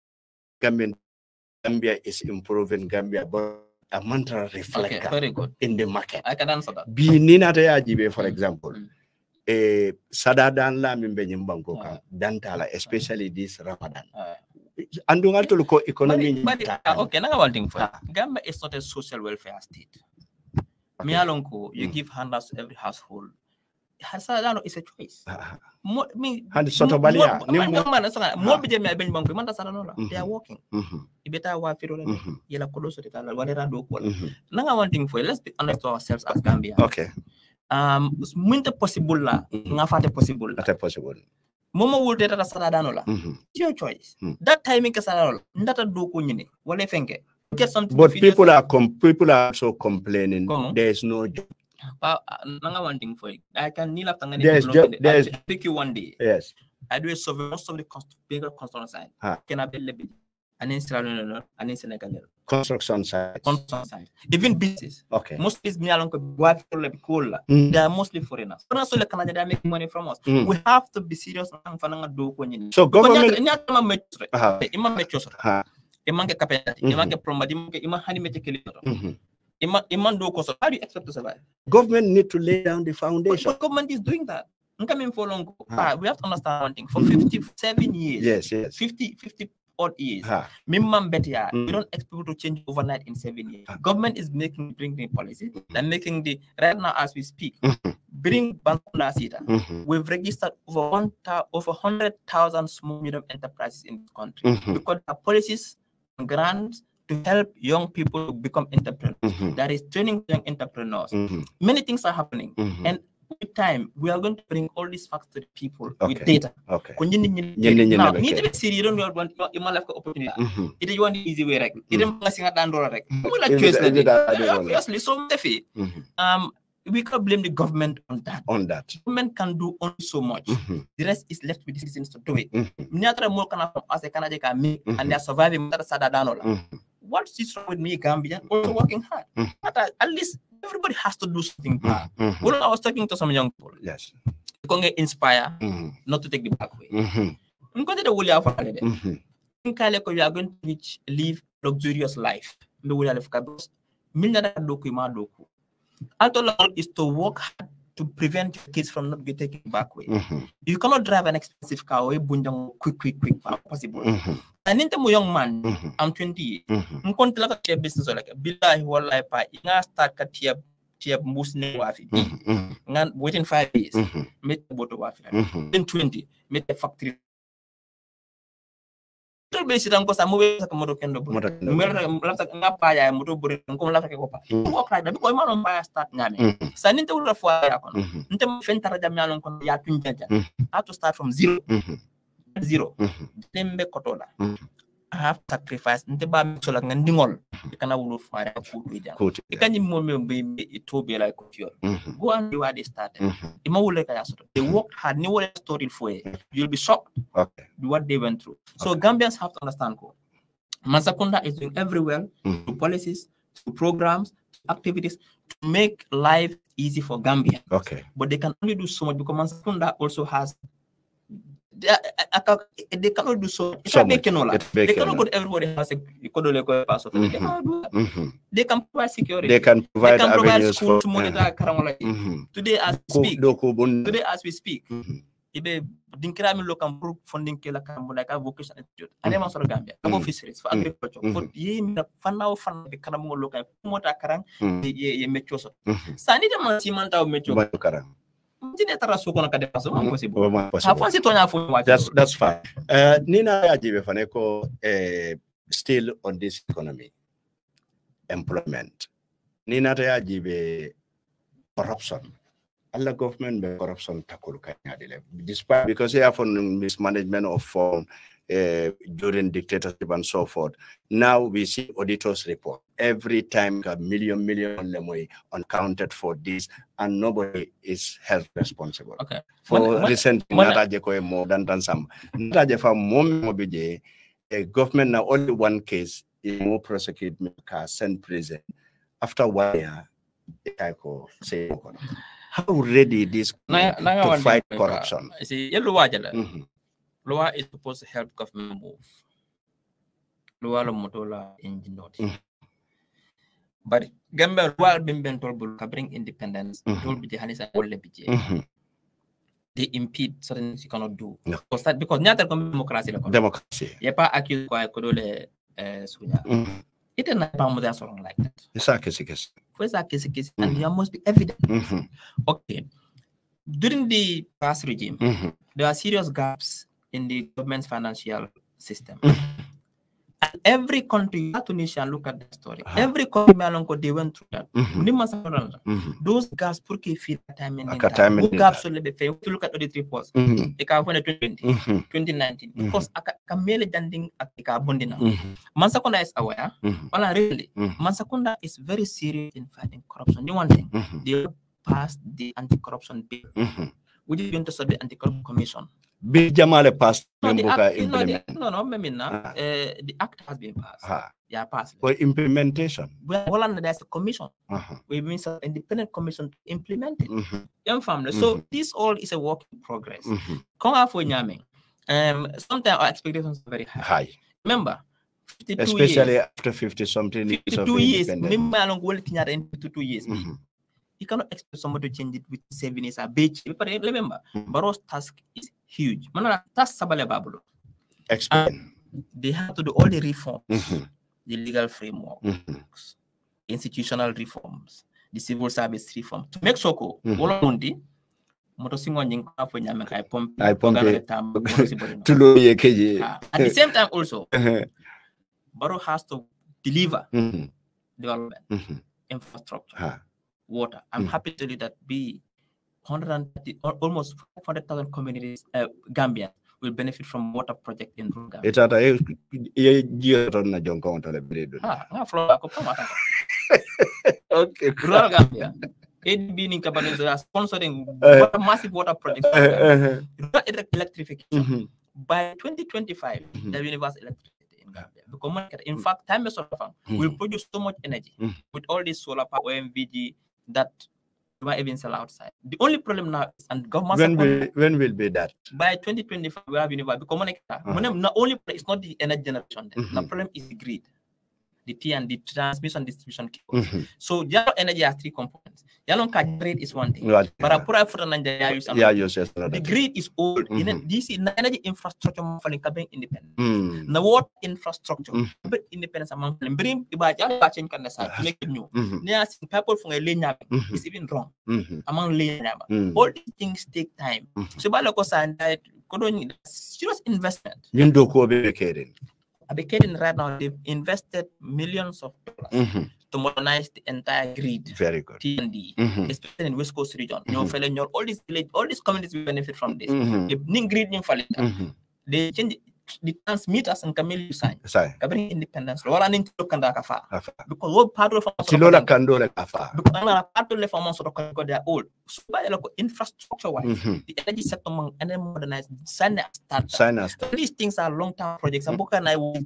Gambia is improving Gambia, but a mantra reflect in the market.
I can answer that.
Be Nina Ajibe, for example, a Sadadan Lam in Bangoka, Dantala, especially this Ramadan. And do not look at economy.
Okay, now one thing for Gambia is not a social welfare state. Mialonko, you give handouts to every household. Hasadano is a choice. They are working. Now one thing for let's be honest to ourselves as Gambia.
Okay.
Possible la, possible. Momo will data Saladanola. Your choice. That timing Casadanola. Not a do kunyini. What they think. Get something.
But people are so complaining. There is no job.
One thing for you. I can kneel up and pick you one day.
Yes.
I do a survey most of the bigger construction side. Can I be an installation and in
construction side?
Even business.
Okay.
Most is me along cool. They are mostly foreigners. But also Canada they are making money from us. We have to be serious and
so government
how do you expect to survive?
Government need to lay down the foundation.
But government is doing that. We have to understand one thing. For 57 years, 50 odd years, we don't expect people to change overnight in 7 years. Government is bringing policies. They're making right now as we speak, bring Bankunda Sita. We've registered over 100,000 small medium enterprises in this country because our policies and grants to help young people to become entrepreneurs. That is training young entrepreneurs. Many things are happening. And with time, we are going to bring all these facts to the people with data.
Okay.
Now, need to be serious. You don't want opportunity. It is one easy way, right? It is obviously so we can't blame the government on that. Government can do only so much. The rest is left with the citizens to do it. As a Canadian and they are surviving. What's this wrong with me, Gambian? Also working hard. At least everybody has to do something. I was talking to some young people.
Yes.
You can get inspired not to take the back way. You are going to live luxurious life. Although is to work hard to prevent your kids from not getting taken back way. You cannot drive an expensive car quick possible. Aninte mo young man, I'm 20 years. Mkonti la ka business like billahi wallahi pa nga start ka tiap musne wafi. Nga within 5 years, met boto wafi. In 20, met factory. Tol be sitan ko sa mo be sa moto kendo. Numero lafta nga pa ya moto buri ko lafta ke ko pa. Ko kra da ko ma non pa start ngame. Sa ninte wala fo ya kon. Ninte mo fen tara jam yalon kon ya tunja. I have to start from zero. Tembe kotola. I have sacrificed. Nte ba mi sola ngandingol. Ikana wulu fire kutu ija. Ikanyi mo be itobe like kutiyo. Go and do what they started. Ima wule kaya soto. They worked hard. Ni wole story for you. You'll be shocked. Okay. What they went through. So Gambians have to understand ko. Mansakunda is doing everywhere through policies, through programs, activities to make life easy for Gambia. Okay. But they can only do so much because Mansakunda also has. They cannot do so. They cannot go to everybody has a pass of it. They can provide security. They can provide school to monitor Karamola. Today as we speak, Ibe Dinkrami local group funding Kela Karamola vocational institute. I never saw Gambia. I'm fisheries for agriculture. For ye Fanao Fan the Karamola local Mota Karang, ye Metroso. Sanita Mansimanta of Metro Karang.
That's fine. Nina Ajibe Faneko still on this economy, employment. Nina Ajibe corruption. All government be corruption takuru kanyadile. Despite because they have mismanagement of form during dictatorship and so forth. Now we see auditors report every time a million lemoy uncounted for this, and nobody is held responsible. Okay. For recent Nataje ko more than some Nataje for mobile a government now only one case is more prosecute send prison after 1 year. Say how ready this to fight corruption?
See, Loa is supposed to help government move. Loa lo motola ingenuity. But Gambia Loa been told to bring independence. Told be the Hanisa all the BJ. They impede certain things you cannot do. Because nyata democracy. Democracy. Yepa accused kwa kodole sunya. It is not more than something like that.
It's a case.
And there must be evidence. Okay. During the past regime, there are serious gaps in the government's financial system. And every country, Tunisia, look at that story. Every country, they went through that. Those gaps, pour que fit time in those gaps, so let me look at audit reports. They can 2020, 2019. Because Kamele Danding at the Bondina. Mansakunda is aware. Really, Mansakunda is very serious in fighting corruption. One thing, they passed the anti-corruption bill, which is going to serve the anti-corruption commission.
Bill Jamale passed.
The act has been passed. Yeah, passed.
For implementation.
Well, there's a commission. We mean an independent commission to implement it. So this all is a work in progress. Sometimes our expectations are very high. Remember, 52
especially
years,
after 50-something years.
52 years. Remember, 52 years. You cannot expect somebody to change it with 7 years. Remember, Barrow's task is huge.
Explain.
They have to do all the reforms, the legal framework, institutional reforms, the civil service reform. To make sure at the same time also, Barrow has to deliver development, infrastructure. Water. I'm happy to tell you that almost 500,000 communities, Gambians, will benefit from water project in Gambia.
It's at a year on a John County. Okay,
Gambia. ADB sponsoring massive water projects. Electrification. By 2025, the universe electricity in Gambia. Because in fact, time will produce so much energy with all this solar power, OMVG, that you might even sell outside. The only problem now is, and government
when will be that?
By 2025, we have universe. Because the only problem is not the energy generation. The problem is the grid. the T and the transmission distribution cables. So Jalo energy has 3 components. Yalon ka grid is one thing.
Right.
But Apura for the grid is old. This is energy infrastructure falling kabeng independent. The water infrastructure independence among them. Bring about Jalo batching can make it new. There's people from a lane is even wrong among lane. All these things take time. So Balokosa and that could serious investment.
You do go be caring.
Right now, they've invested millions of dollars to modernize the entire grid.
Very good.
T&D, especially in West Coast region. All these villages, all these communities will benefit from this. The grid they change the transmitters and Camille sign. Covering independence. Because what part of they are old. So by infrastructure wise, the energy sector and then modernized these things are long-term projects. And I will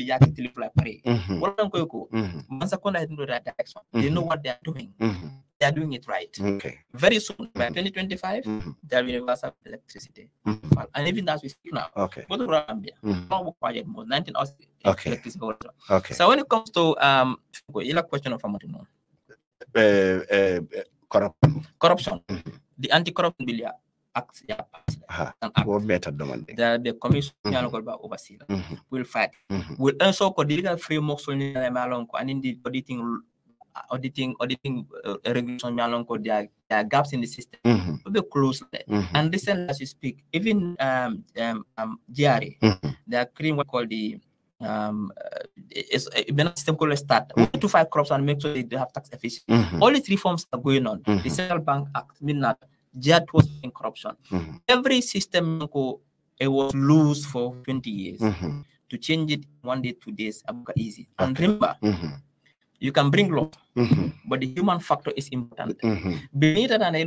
they know what they are doing. They are doing it right. Very soon, by 2025, there will be universal electricity. And even as we speak now, go to Rambia. More 19 hours electricity. So when it comes to question of corruption, the anti-corruption bill act the commission oversee will fight. Will also call the legal framework and in the auditing regulation there are gaps in the system. Very closely. And recently as you speak, even GRA, they are creating what called the system called start to fight corruption and make sure they have tax efficiency. All these reforms are going on. The Central Bank Act mean that JAD was in corruption. Every system it was loose for 20 years. To change it 1 day, 2 days, easy. And remember, you can bring law, but the human factor is important. Beneath that, they're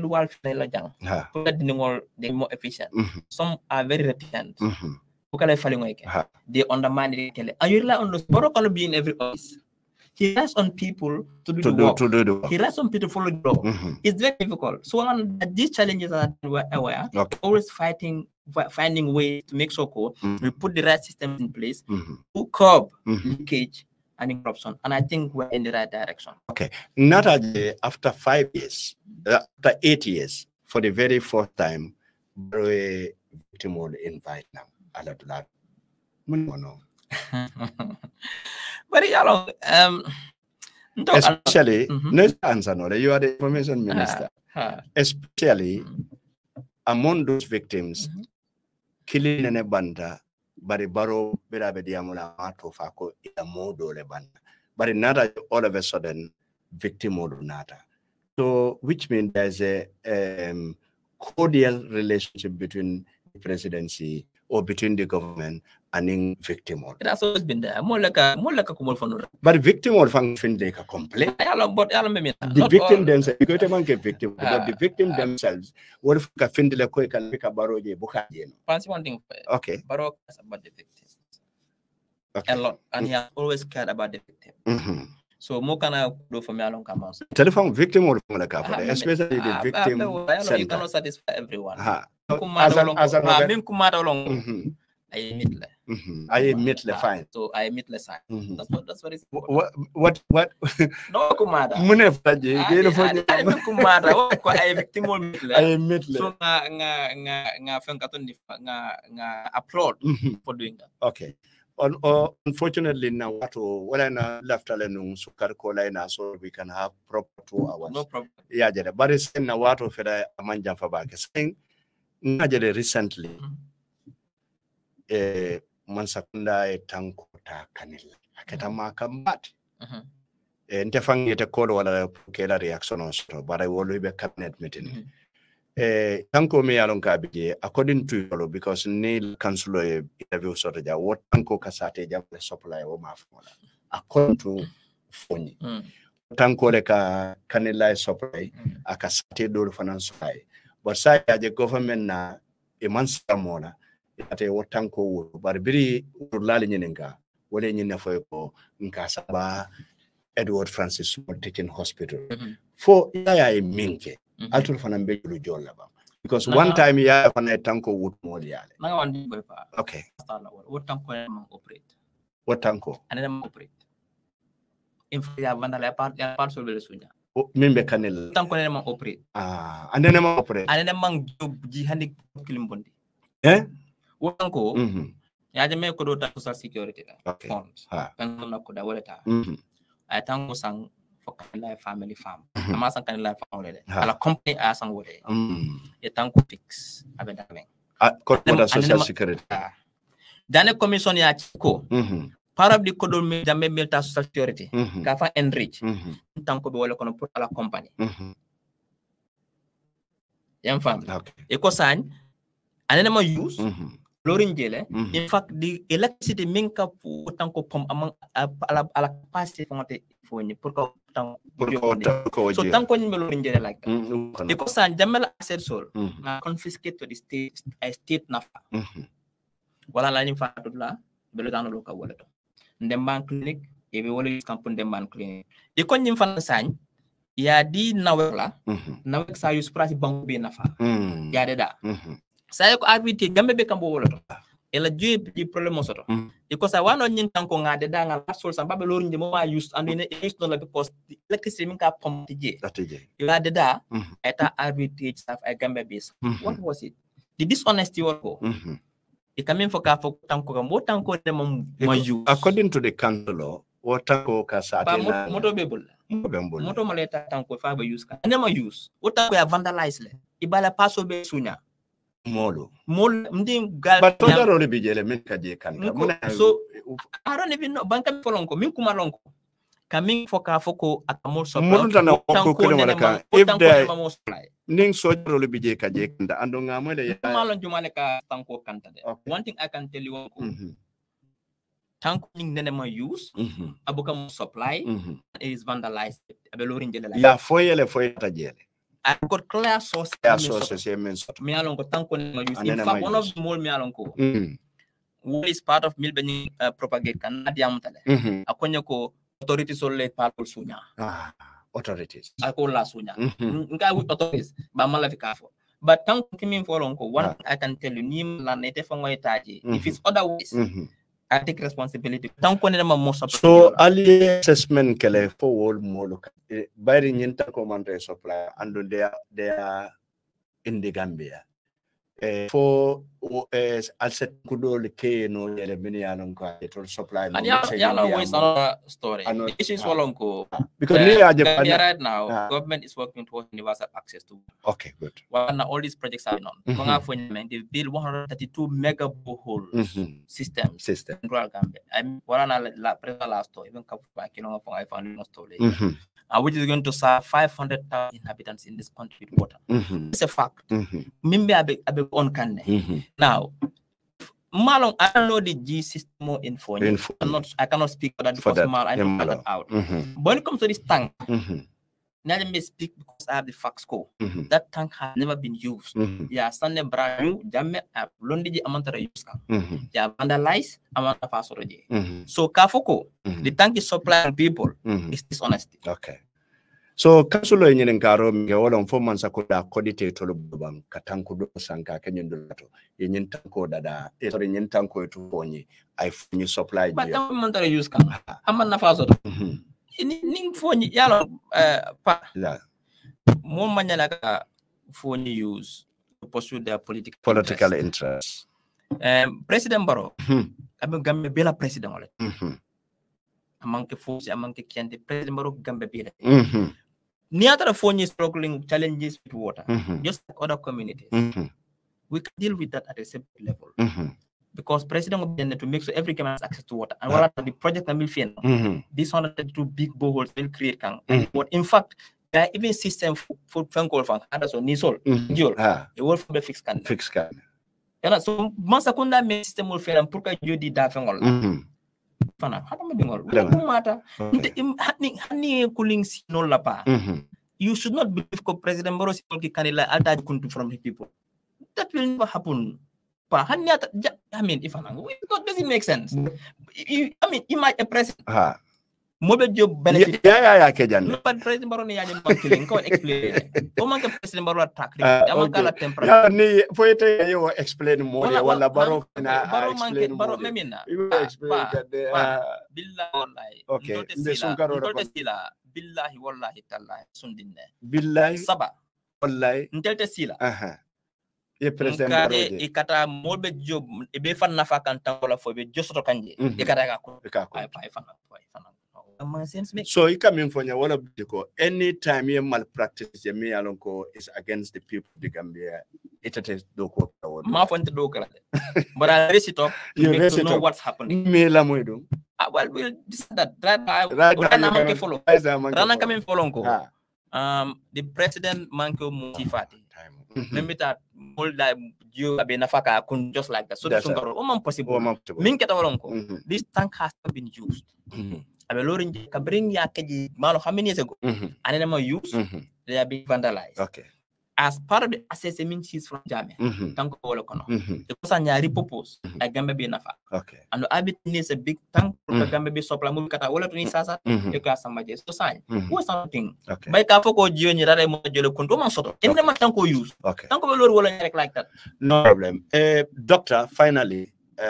more efficient. Some are very reticent. They undermine it. And you rely on those. Borrow be in every office. He relies on people to do the work. He relies on people to follow the law. It's very difficult. So these challenges are aware. Always finding ways to make sure we put the right systems in place to curb leakage and corruption. And I think we're in the right direction.
Not after 5 years, after 8 years, for the very first time, a victim will invite them.
But
especially, no answer, no, you are the information minister. Especially among those victims, killing in a banda, but a barrow, Berabediamula, Matofako, in a modo lebanda. But another all of a sudden, victim or nata. So, which means there's a cordial relationship between the presidency or between the government and in victim.
It has always been there. More like a
but victim or function they can complain. The victim themselves, you can't get victim, but the victim themselves, what if a findle quick and pick a barrow?
Fancy one thing. Barrow cares about the victim. A lot. And he has always cared about the victim. So more can I do for me along Camas?
Telephone victim or especially the victim.
You cannot satisfy everyone. I admit fine. So I admit the sign. That's what it's
what
no kumada. I victim so nga applaud for doing that.
Unfortunately now what I left alone so we can have proper 2 hours.
No problem.
Yeah, but it's in a water for the Amanja Fabak saying recently Mansakunda tanko ta kanil aketa makambat ntefang yete call wala kela reaction on so but I will be cabinet meeting tanko me alon kabije according to you because Neil council interview sort of what tanko kasate jam supply o mafola according to Foni tanko leka kanila supply akasate do finance supply but say the government na emansa mona ate wotanko barbiri urlali nyenenga wole nyina foyko nkasaba Edward Francis Teaching Hospital for ya minke altul fana mbejulu jolla ba because one time ya fana tanko wood moliale
nanga wandi boy pa
okay
wotanko man operate
wotanko
anena operate ya vandala ya part solve sunya
mimbe kanel
tan ko ne man opre
andene ma opre
anene man ji handi kilim bondi wonan ko ya jame ko do ta social security funds kan na ko da walata ay tan ko sang for kanila family farm ama sang kanila family ala company a sang wode e tan ko fix abeda men
ko da social security
dane commission ya ko part of the code me jambe melta social security ka fa enrich tanko be wala kono pour la compagnie yam fam e ko sañ anene ma use lorin jele in fact the electricity min ka fu tanko pom among ala capacity fonte foni pour ko tanko so tanko ni lorin jele like e ko sañ jambe la asset sol na confiscate to the state nafa wala la ni fa la belo dano lo ka wala ndemban clinic e be wala kampu ndemban clinic e ko nyim fan sañ ya di nawela nawek sa use price bank be nafa ya de da sa ko arbitre gambe be kambo wala to e la jue di problème soto e ko sa wano nyin tanko ngade da ngal sol sa babe lor ndi mo ma use andine e no la because electricity min ka pom tije ya de da eta arbitrage staff ay gambe be what was it the dishonesty worko it coming for ka for tanko mo tanko de mo use
according to the council law what tanko ka sa
na moto bebul moto maleta tanko fa ba use ka ne mo use o tanko ya vandalize le ibala paso be sunya
mol
mdim gal
but to daro le bijele men ka je kan
so I don't even know banka polonko min kuma lonko coming for ka foko akamol so
tanko ko ne ka if there ning sojaro le bije ka je kanda ando ngamo le ya
malon jumane ka tanko kanta de one thing I can tell you tanko ning nene ma use abuka mo supply is vandalized abelorin jele la
ya foyele ta jele
I got clear source me alon ko tanko ne ma use in fact one of the more me alon ko what is part of milbeni propagate kan adiam tale akonya ko authority solle parol sunya
authorities
ako la sunya nga with authorities ba mala fi kafo but tanko kimin folon ko one I can tell you ni la nete fa ngoy taji if it's otherwise I take responsibility tanko ne ma mo
so ali assessment kele for wol molo bayri nyin tanko man re supply and they are in the Gambia for asset kudol ke no yele mini alon ko to supply no
yala always another story this is walonko
because
right now government is working towards universal access to
okay good
well all these projects are on they build 132 mega borehole system in rural Gambia last story even I found no story which is going to serve 500,000 inhabitants in this country with water. It's a fact. Mimbe abe on kanne. Now, Malong, I don't know the G system more info. I cannot speak for that because I don't find that out. But when it comes to this tank, now let me speak because I have the facts go. That tank has never been used. Yeah, Sunday brand new, Jamme Londi amount of use. Yeah, vandalized amount of us already. So Kafoko, the tank is supplying people. Is dishonesty.
Okay. So kasulo yenye ngaro mgewola mfoman sakoda kodite tolo bubam katanku do sanka kenyendo lato yenye tanko dada sorry yenye tanko etu ponyi I funyi supply
but I'm mandare use kan amma na faso ning fonyi yalo pa
la
mo manyala ka fonyi use to pursue their
political interests
President Barrow abe gambe bela president wala amanke fonyi amanke kiande President Barrow gambe bela ni other fonyi struggling challenges with water just like other communities we can deal with that at a separate level because president will be to make sure every Gambian has access to water and what the project will feel these 132 big boreholes will create what in fact there are even system for call from others or nisol it will be fixed can so masa kunda me system will fail and pour que jodi da fengol fana hata madingol mata hani cooling no la pa you should not believe ko president Barrow ki kanila alta kuntu from the people that will never happen pa hanyata I mean if it doesn't make sense I mean you might a president mobe job benefit
ya kejan
no but president baro ni yaji banking ko explain o man ka president baro attack am kala tempera
ya ni foyete yo explain mo wala baro na
baro
explain
baro memina
you explain that
billahi wallahi
okay
ndote sila billahi wallahi tallahi sundinne
billahi
saba
wallahi
ndelte sila
ye president baro je
ikata mobe job e be fan nafa kan tan wala fo be josoto kanje ikata ka ko ay fan
so you come in for your wala because anytime you malpractice you me alon ko is against the people of the Gambia it is do ko
ma fonte do kala but I raise it up to know what's happening
me la moy do
well we'll decide that right follow rana come in follow ko the president manko motifati memita molda you be nafaka kun just like that so that's possible min keta walon ko this tank has not been used abe lorin ka bring ya keji malo how many years ago and then use they are being vandalized as part of the assessment sheets from Jamia tank wala kono the person nyari purpose like Gambia be nafa and abit needs a big tank for Gambia be supply mu kata wala to ni sasa e ka samaje so sign who something bay ka foko jiyo ni rare mo jelo kon do man soto ende man tank ko use tank be lor wala rek like that
no problem doctor finally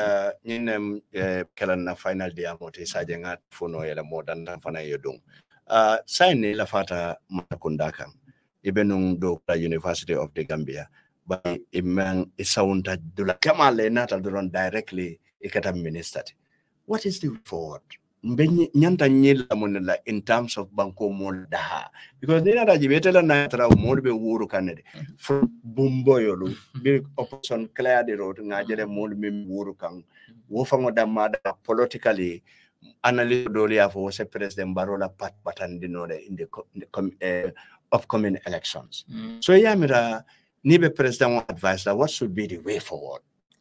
ñinem kelan na final dia moti saje ngat funo yela modan dan fana yodung sayni la fata matakunda kan ibenung do la University of the Gambia by imang isaunta dula kama le nata duron directly ikata minister what is the forward mbenye nyanta nyila monela in terms of banko molda because they are jibetela na tra molbe wuru kanede from bumbo yolu be opposition clear the road ngajere molbe wuru kan wo fango damada politically analyst doli afo se president barola pat batandinore in the upcoming elections so yamira nibe president advice that what should be the way forward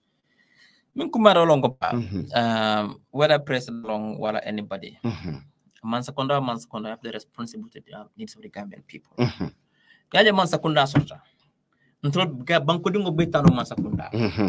min kumaro longo pa whether president long wala anybody mansakonda have the responsibility of needs of the Gambian people kaje mansakunda sorta ntol ga banko dingo betano mansakunda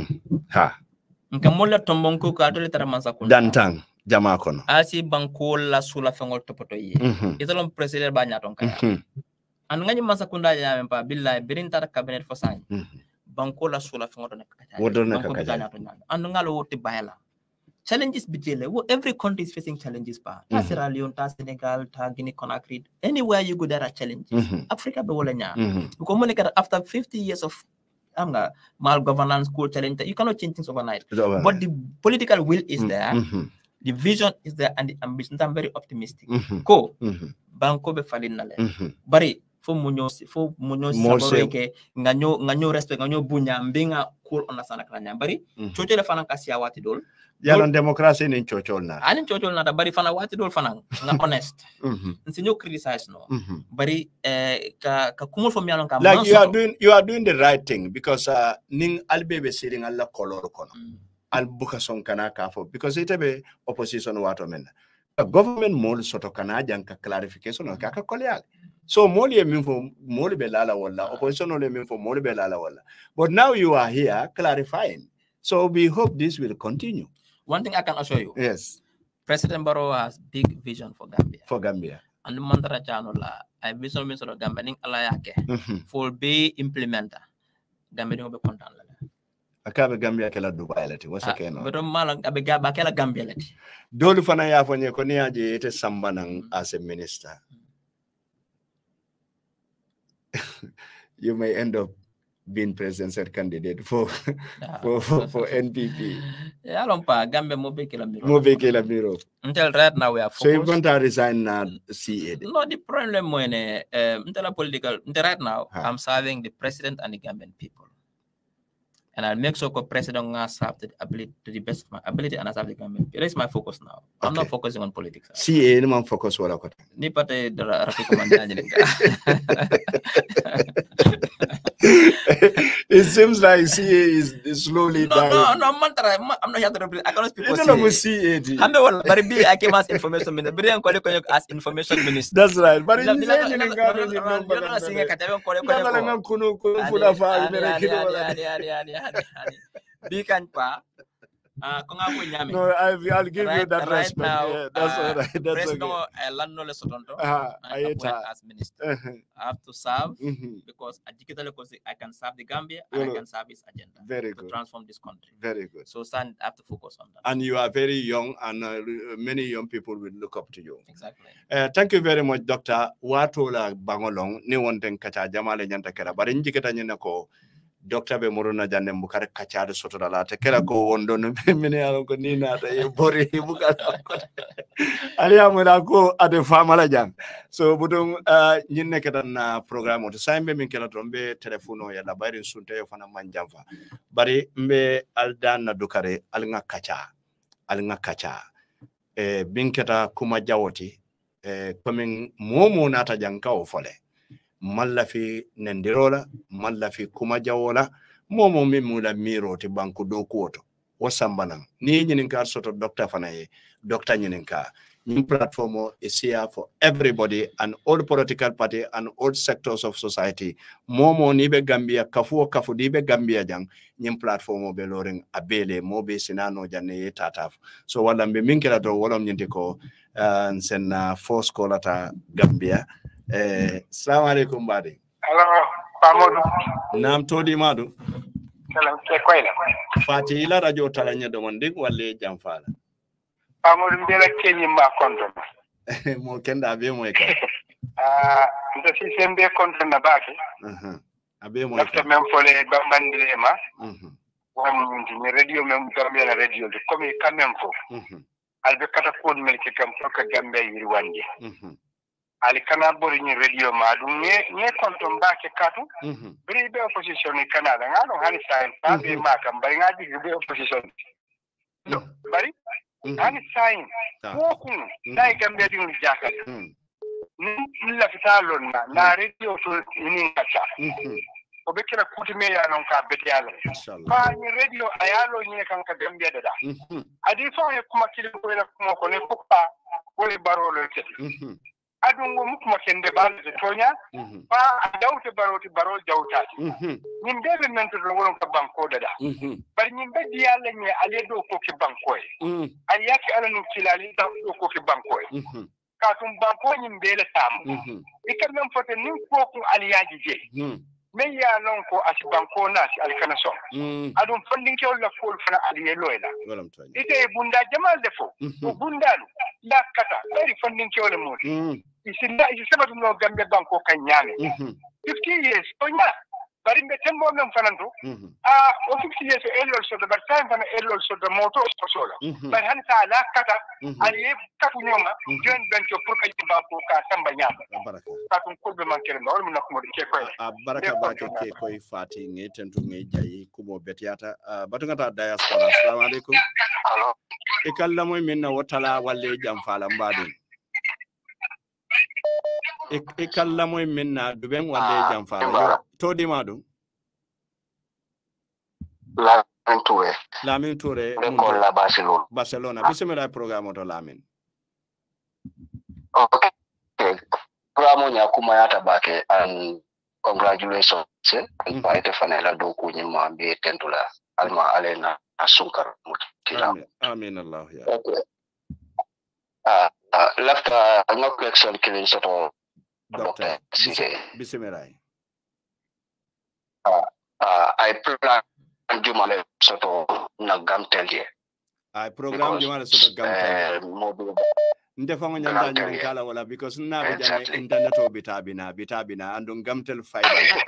ha
nkamola tombonko ka tole tara mansakunda
dantang jama kono
asi banko la sula fengol topoto yi italon president ba nyaton kaya anu ngani mansakunda ya mempa billahi birin tara cabinet fo sañ banko la sula fengol nek kaya anu ngalo wote bayala challenges bitele every country is facing challenges pa ta Sierra Leone ta Senegal ta Guinea Conakry anywhere you go there are challenges Africa be wala nya because monika after 50 years of malgovernance cool challenge you cannot change things overnight but the political will is there the vision is there and the ambition I'm very optimistic ko banko be falin nale bari fo munyo saboreke nganyo respect nganyo bunya mbinga cool on sana kranya bari chotele fana kasia wati dol
yalan democracy ni chochol na
ani chochol na bari fana wati dol fana nga honest nsinyo criticize no bari ka kumul fo mialon ka
like you are doing the right thing because ning albebe sitting alla color kono al buka son kana ka fo because itebe opposition wato men government mol soto kana janka clarification ka kolyal so moli minfo moli belala wala opposition ole minfo moli belala wala but now you are here clarifying so we hope this will continue.
One thing I can assure you,
yes,
President Barrow has big vision for Gambia. And the mantra channel I vision minister of Gambia ning alayake for be implementer Gambia ding be content la
akabe Gambia kala Dubai lati wasa keno
but malang abe gaba kala Gambia lati
dolu fana ya fonye ko ni aje ete sambanang as a minister you may end up being presidential candidate for NPP.
Yeah, Gambia mo be kila
miro.
Until right now we are focused.
So you want to resign CA?
No, the problem mo until political. Until right now, I'm serving the president and the Gambian people, and I'll make sure the president has the ability to the best of my ability and I serve the Gambian. That is my focus now. I'm not focusing on politics.
CA ni man focus wala ko.
Ni pate Rafiko Mandani.
It seems like CA is slowly dying.
No, I'm not here to represent. I cannot speak for
CA.
I came as information minister. As information minister.
That's right. But No, I'll give you that respect.
Now,
yeah, that's all right. That's okay.
As minister, I have to serve because I can serve the Gambia and I can serve its agenda.
Very
to
good.
Transform this country.
Very good.
So I have to focus on that.
And you are very young, and many young people will look up to you.
Exactly.
Thank you very much, Doctor. Watola Bangolong, ni wonten kacha jamale nyanta kera. Bari njiketa nyina ko Doctor be morona janne mbukare kacha de soto dala te kera ko wondo no mene alon ko ni na ta bori bukata ko. Ali amuna ko ade famala jang. So budung nyinne ketan na programme to saimbe min kela tombe telefono ya la bari sunte yo fana manjamfa. Bari mbe aldan na dukare alnga kacha. Binketa kuma jawoti coming momo nata janka o fole mallafi nendirola mallafi kuma jawola momo mimula miro ti banku do kuoto wasambana ni nyininka soto doctor fanaye doctor nyininka new platform is here for everybody and all political party and all sectors of society momo ni be Gambia kafu di be Gambia jang nyim platform be loring abele mobe sinano janne tataf so wala mbe minkela to wolom nyindi ko sen force kolata Gambia assalamu alaikum badi
hello Pamodu
nam todi madu
salam ke koyla
fati ila radio talanya do mon dig walle jam fala
Pamodu mbela kenyi ma konto
mo kenda be mo ka
nda si sembe konto na baki
abe mo
ka même fole bambandile ma wam ni radio même Gambia radio de comme quand même fo albe kata ko melki kam pour que Gambia yiri wandi ali kana bori ni radio ma dum ne konto mbake katu bri be opposition ni Canada ngalo hani sai tabe ma kam bari ngadi be opposition no bari hani sai ko kun dai Gambia din jaka ni la fitalon na radio to ni ngata o be kira kutume ya non ka beti yalo ba ni radio ayalo ni kan ka Gambia dada adi so e kuma kili ko la kuma ko ne fuka ko le barolo ke adungo mukuma kende bal de tonya ba dawte barol jawtati nim bebe men to won ka banko dada bar nim be di yalla ni ale do ko ki banko e al yaki ala no kilali do ko ki banko e ka tum banko nim be le tam ikam men fote nim ko ku aliyaji je men ya non ko asi banko na si alkana so adum funding ke wala fol fana aliye loyla ite bunda jamal defo bundalu la kata eri funding ke wala mo isinda isema tuno Gambia banko kanyame 50 years onya bari mbe tembo men fananto o 50 years elol so de bartime fana elol so de moto sola bari han ta la kata aliye katu nyoma jon bento pour ka banko ka samba nyama katun kulbe man kere no mun nakmo ke koy
baraka ke koy fati ngi tentu ngi jayi kubo betiata batungata diaspora assalamu alaikum
allo
e kallamo minna wotala walle jam fala mbadun e kallamo minna duben walle jam fala todi madu Lamin Touré
ko la
Barcelona bismillah programme to Lamin
okay programme nya kuma yata bake and congratulations and paite fanela do ko nyima be tentula alma alena asunkar mutila
amin Allah ya
okay lafta ngok election kilin soto doctor
bismillah
I plan jumale soto na gamtelje
I program jumale soto gamtelje ndefango nyanda nyen kala wala because na be jane internet o bitabina andun gamtel fiber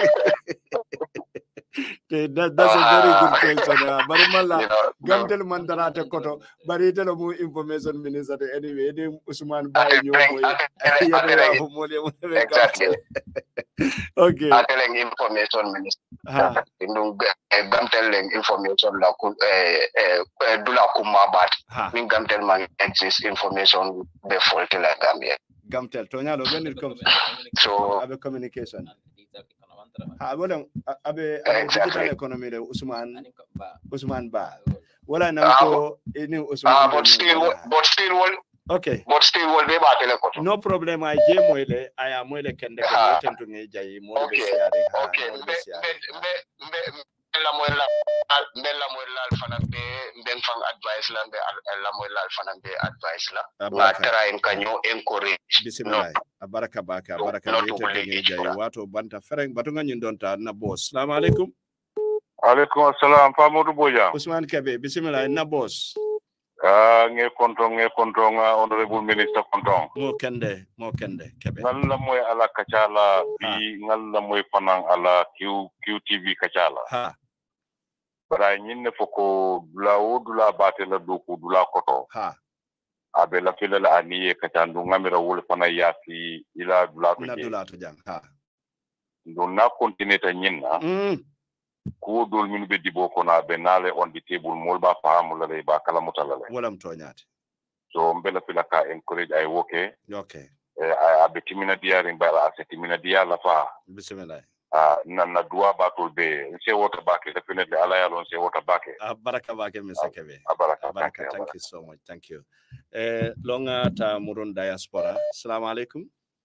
that's a very good question bari malla gamtel mandara te koto bari telo mu information minister anyway de Usman Baye nyomo ya mo
exactly
okay
telling information minister indung gamtel information la ku dula kuma bat min gamtel man exist information be fault la Gambia
gamtel to nyalo when it comes
so
abe communication wala abe digital economy de Usman Ba wala nanko ni Usman
but still
okay
but still will be back le
no problem I je moyle aya moyle kende ko tentu ngi jayi mo be siare
okay Bella moy fana be ben fang advice la be la moy fana be advice la ba tara en kanyo encourage
bismillah baraka baka baraka yete ni jay wato banta fereng batunga nyin donta na boss assalamu alaikum
alaikum assalam pa Modou Boja
Ousmane Kebe bismillah na boss
nge konton honorable minister konton
mo kende Kebe
ngalla moy ala kachala bi ngalla moy fanang ala QTV kachala
ha
bara nyinne foko dula batela doku dula koto
ha
abe la fele la aniye katandu ngamira wol fana yasi ila dula to
jang ha
ndo na continue nyinna ko dol min be dibo ko na be nale on the table mol ba faamu la lay ba kala mutala la
wala mtoñati
so mbela fila ka encourage ay woke
okay
abe timina diaring ba la timina dia la fa
bismillah
na dua batul be se wota bake definitely ala yalon se wota bake
baraka bake Mr. Kebe
baraka
thank you so much thank you longa ta murun diaspora assalamu alaikum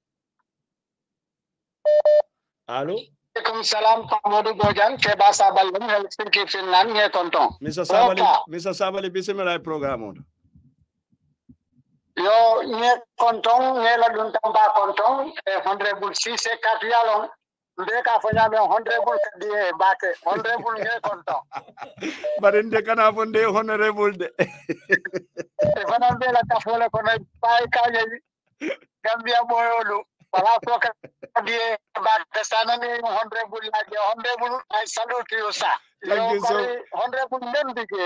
allo
alaikum salam Modou Bojang ke ba sabal dum Helsinki Finland nge tonton
Mr. Sabali bismillah programme
yo nge tonton nge la dun tamba tonton honorable Cissé Katiyalon ndeka fanya me honorable kadi bake honorable nge konton
barinde kana fonde honorable de
fana bela ta fole ko na pai kaje Gambia boyolu wala ko kadi bake sana ni honorable lage honorable I salute you sir honorable membige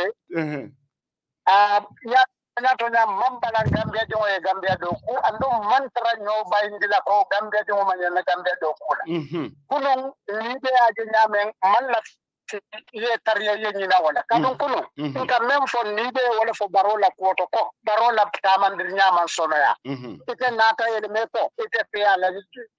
ya Natonya mambala Gambia joye Gambia doku ando mantra nyo bayindila ko Gambia jo manyana Gambia doku la kunun libe aje nyamen malla ye tariya ye nyina wala kadon kunun ka mem fo libe wala fo barola ko to ko barola tamandir nyaman sonoya ite nata ele meto ite pe ala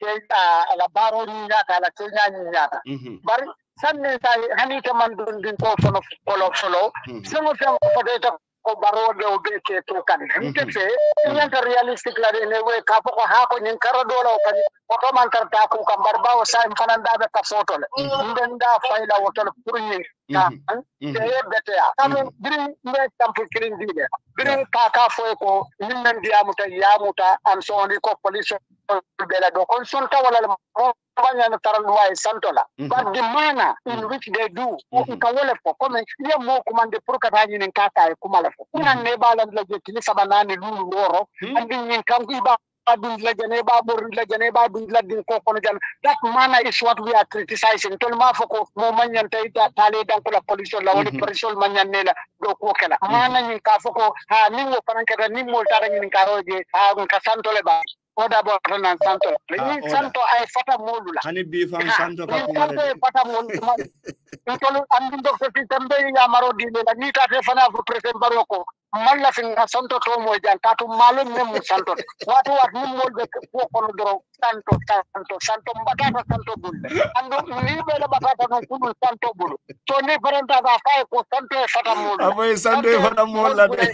ala baro ni nyata ala kenya ni nyata bari sanne tay hanita man dun din ko sono solo sono fo de ko barode o be ke to kan ngete nyanta realistic la ne we ka ko ha ko nyin karo do la kan oto man tarta ko kam barba o sa fananda be ka foto le ndenda fayla woto pour nyin ka e betea kam biri me tampu kirin dile biri ka fo ko nyin ndi amuta yamuta am so ni ko police bela do kon son ta wala banya taran way santola but the manner in which they do ka wala fo comme ye mo commande pour ka tani nin ka kay kuma la fo nan ne balan la je kili sabanani lulu woro andi nin kan ku ba dun la jene ba bor la jene ba dun la din ko kono jan that manner is what we are criticizing tol ma fo ko mo manyan tay tale dan ko la police la wala police manyan ne la do ko kala mana nin ka fo ko ha nin wo panan ka nin mo tara nin ka roje ha ka santole ba oda bo nan santo ni santo ay fata molula
hani bi fan santo ka kuma
le fata molula tolu andi do ko tembe ya maro di la ni ta te fana fu president baroko malla fin santo to mo jan ta to malo nem santo watu wat nim mol be ko kono doro santo mbata santo bulle ando ni be la batata no kulu santo bulu to ni faranta da fa ko santo fata molula
aboy santo fata molula de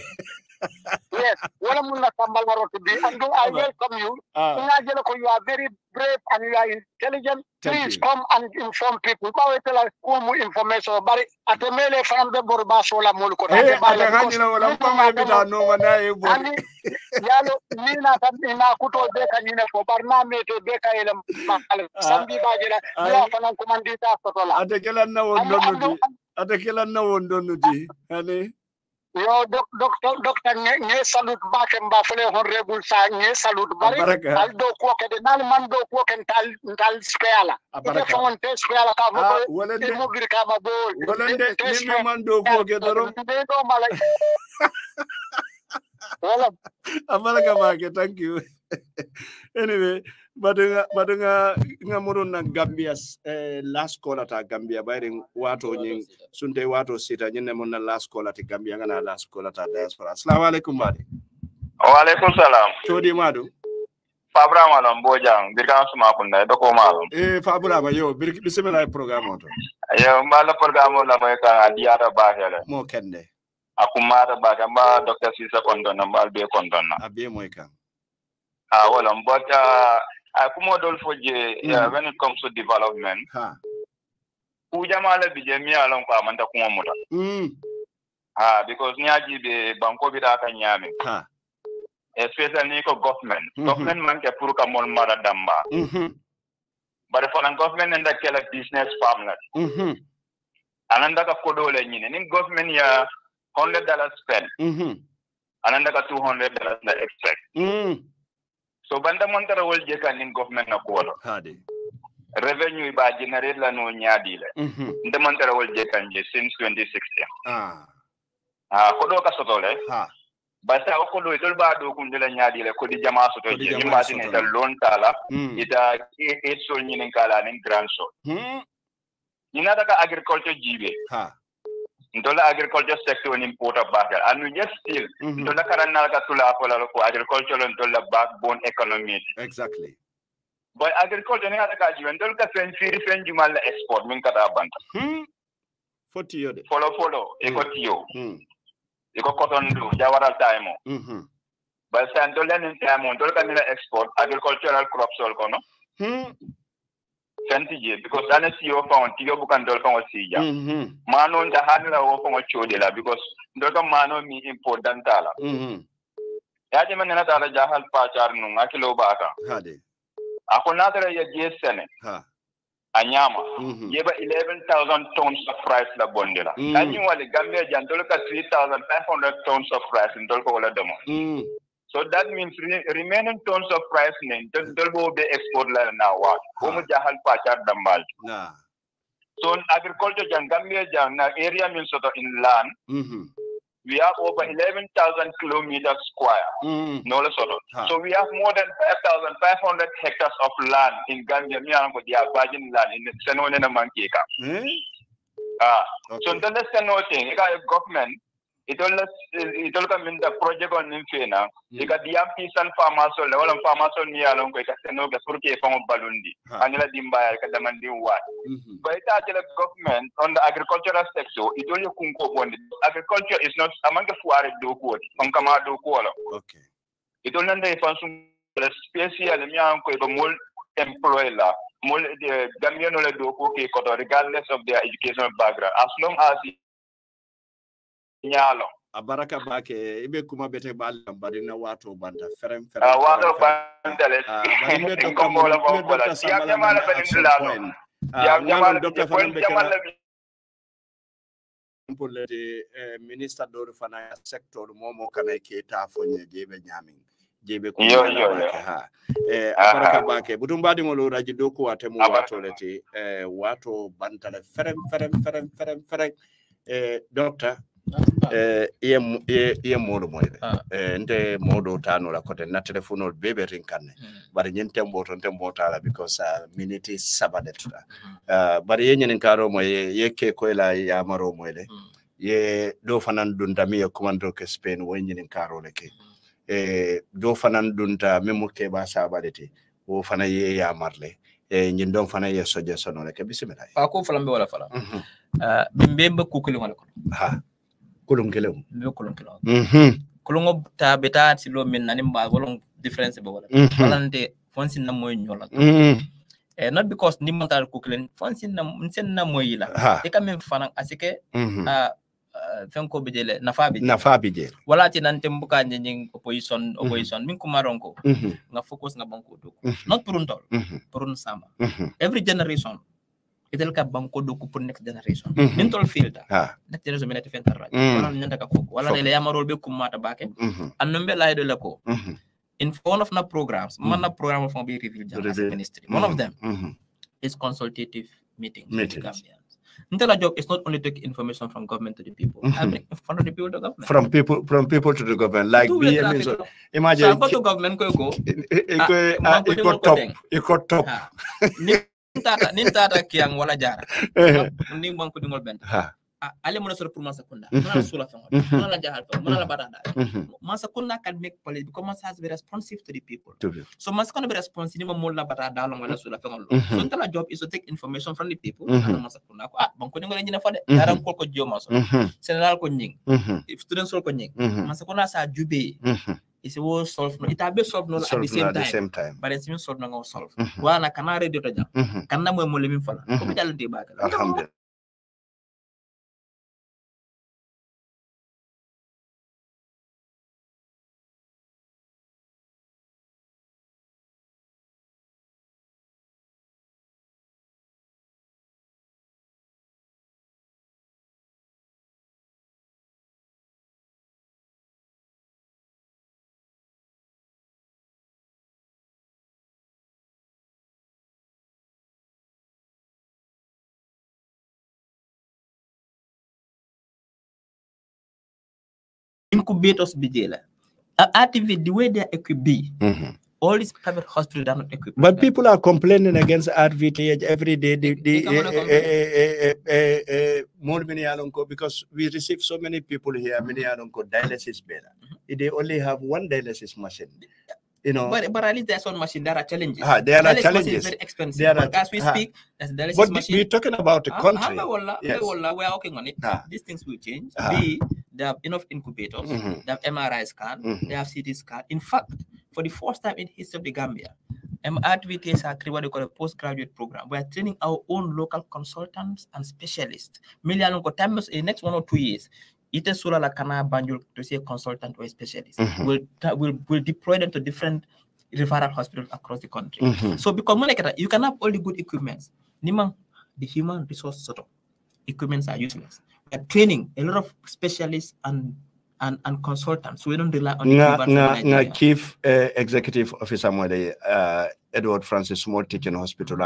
yes, wala muna tambal maroto bi and I welcome you. You are very brave and you are intelligent. Please come and inform people. Bawe tela kumu information bari atemele fambe borba sola mulko.
Wala pama bita no mana ebo.
Yalo nina ina kuto beka nina ko barna mete beka ele makale. Sambi bajela ya fanan komandita sotola.
Atekela na wondonu di. Hani
yo docteur nge salut baake mba fele honorable sa nge salut bari al do ko kede nal man do ko ken tal speala e fon te speala ka mo e mo bir ka ma bol
wolende ni man do ko ke doro
do mala wala
abaraka baake thank you anyway badunga ngamurun na Gambia last call ata Gambia bayring wato nyin sunte wato sita nyine mon na last call ata Gambia ngana last call ata diaspora assalamu alaikum madi
wa alaikum salam
todi madu
Fabra malom Bojang birkan suma kunna do ko malom
Fabra ma yo bismillah programme to
yo mala programme la may ka adiata ba hele
mo kende
akumara ba gamba Dr. Sisa kondona mbal be kondona
abi moy kan
well, but when it comes to development, kujamala bije mi alon ko amanta kuma muta because nyaji be banko bi da kan nyame especially ko government man ke pour ka mon mara damba but for an government and kela business farmland ananda ka kodole nyine nin government ya $100 spend ananda ka $200 na expect so banda montara wol je kan nin government na ko
hade
revenue ba generate la no nyaadi le nde montara wol je kan je since 2016 ko do ka sotole basta ko do itol ba do kun de la nyaadi le ko di jama soto je ni ba dine ta loan tala ita e so nyinen kala nin grand so ina daga agriculture jibe ndola agriculture sector ni import of back and we just still ndola karana ka tula ko agriculture ndola backbone economy
exactly
but agriculture ni daga jibe ndola ka fen jumal export min kata banta
foti yode
follow ecotiyo iko cotton do jawara time but ndola ni time ndola ka ni export agricultural crops all kono sentije because dana CEO found tiyo bukan dol kan wasija mano nda hanira wo ko chode la because dol kan mano mi important tala yaje man na tala jahal pachar nu ngakilo baka
hade
akona tara ya gsene anyama yeba 11,000 tons of rice la bondela kanyi wale gambe jandol ka 3,500 tons of rice ndol ko wala demo so that means remaining tons of rice nen dolbo be export la now what mo jahal pachar dambal so agriculture Gambia na area means sort of inland we have over 11,000 kilometers square no sort of so we have more than 5,500 hectares of land in Gambia me and the virgin land in Senone na Mankeka so the next thing government it all come in the project on Infena. You got the Ampisan farmers, all the farmers on Nialong, Casanoga, Turkey from Balundi, Anila Dimba, Kadamandi Wat. But the government on the agricultural sector, it only Kunko bonded. Agriculture is not among the Fuare do quote, from Kamado Kuala. Okay. It only the function, the special Mianko, employer, the Gamiano do regardless of their educational background, as long as nyalo
abaraka bake ibe kuma bete bal bari na wato banda ferem
wato bandale
bari do ko mo la ya jamala ben ya jamala docteur fanam pour le ministre do fana secteur momo kana ke ta fonye jebe nyamin jebe ko abaraka bake butum badi ngolo raji do ko atemu wato leti wato bandale ferem docteur iye modo moyde nte modo tano la kote na telephone bebe rinkanne bari nyente mboto tala because minute sabadetuda bari yenyen karo moye yeke ko la ya maro moyde ye do fanan dunda mi commando ke Spain wenyen karo leke do fanan dunda memo ke ba sabadeti wo fana ye ya marle nyin don fana ye soje sono leke bismillah
ko falambe wala fala bimbe kukuli wala ko
kulung kelem
kulungo ta beta silo min nanim ba wolong difference ba wala walante fonsin na moy nyola not because ni montal kukulen fonsin na moy la e kam fanan asike fenko bidele nafa bidele wala ti nan tembuka nying opposition min kumaronko nga focus nga banko do not pruntol prun sama every generation itel ka banko do ko pour next generation mentol filter next generation minati fentar wala nyanda ka ko wala le yamarol be kumata bake annombe laydo la ko in one of na programs man na program of be review as a ministry one of them is consultative meetings. Ntela job is not only take information from government to the people, from the people to government. From
people to the government. Like imagine.
So go to government go.
Iko top.
Nintata kiang wala jara. Ning banko dingol bent. Ale mona sor pour man sakunda. Mona sula fengo. Mona la jahal fengo. Mona la badanda. Man sakunda can make policy because man has to be responsive to the people. So man sakunda be responsive ni mo la badanda long wala sula fengo. So ntela job is to take information from the people. Man sakunda ko banko dingol nyina fa de. Daram ko joma so. General ko nying. If students ko nying. Man sakunda sa jube. It's all solve no. It be solve no at the same time. But it's solve no solve. Wana kana radio to jam. Kana mo lemin fala. Ko bi dalante ba. Alhamdulillah. incubators bijela. RTV, the way they're equipped, all these private hospitals are not equipped.
But people are complaining against RVTH every day. Because we receive so many people here, dialysis better. They only have one dialysis machine. You know,
but at least there's one machine. There are challenges.
There are challenges.
Is very expensive. But as we speak, there's a dialysis machine.
We're talking about the country.
Yes. We are working on it. These things will change. They have enough incubators. They have MRI scan. They have CT scan. In fact, for the first time in history of the Gambia, RVTS are creating what they call a postgraduate program. We are training our own local consultants and specialists. In the next 1 or 2 years, Ite Sulala Kana Banjul to see a consultant or a specialist. We'll deploy them to different referral hospitals across the country. So because you can have all the good equipments. Nimang, the human resource sort of equipments are useless. We are training a lot of specialists and consultants. So we don't rely on
Chief Executive Officer Edward Francis Small Teaching Hospital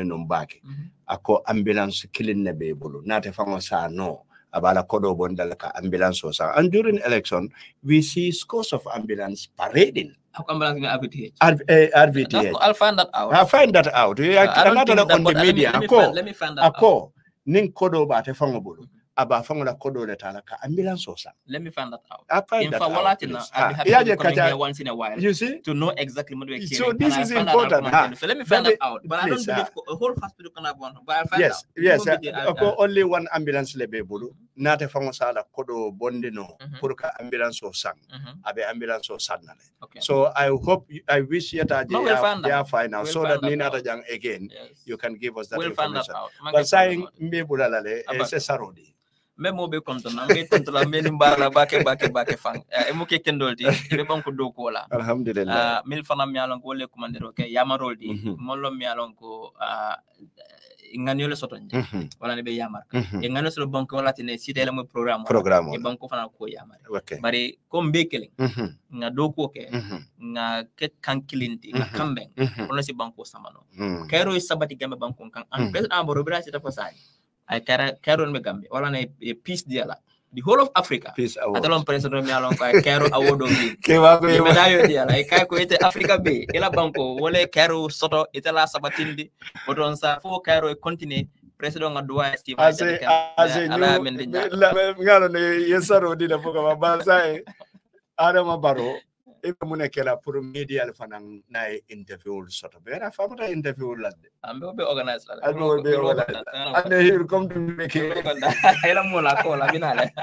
ako ambulance killing nebebulu nate fangosa no abala kodo bondalaka ambulance osa. And during election we see scores of ambulance parading.
How come RVTH?
RVTH.
I'll find that out.
I'll find that out. Not on the media.
Let me find that out.
Ning kodo ba te fangobulu. Aba fangola kodo le talaka ambulance osa.
Let me find that out.
I'll find that out.
I'll be happy to come here once in a while.
You see?
To know exactly what we're
So this is important.
So let me find that out. But I don't believe a whole hospital can have one. But I'll find out.
Yes. Only one ambulance lebe bulu. Nate fangosa la kodo bondino. Puruka ambulance osa. Abe ambulance osa nale. So I wish yet they are fine now. So that Nina Rajang again, you can give us that information. But saying mbebula lale sarodi.
Memo be kontona me kontola me nimbala bake fang emuke kendolti be banko do ko la
alhamdulillah
mil fana mi alon ko le commandero ke yamaroldi mollo mi alon ko nganiole sotonje wala ne be yamar e ngano so banko wala tine site la mo programme e banko fana ko yamar bari ko mbekele nga do ko ke nga ke kankilinti nga kamben on si banko samano kero sabati gambe banko kan an president borobira ci ta fasani I carry on Megambi. All on a peace deal. The whole of Africa. Peace award. Atalon president me along I carry award of me. Medayo deal. I carry Africa Bay. Ela banko. Wole carry soto. Itala sabatindi. But on sa fo carry continue. President Adwa Steve.
I say ngalo ne yesaro di na poka mabasa. Adama Baro. Ebe munekela pour media fanang na interview soto bera famata interview ladde
ambe be organize la
and he will come to make it
ela mola ko la binale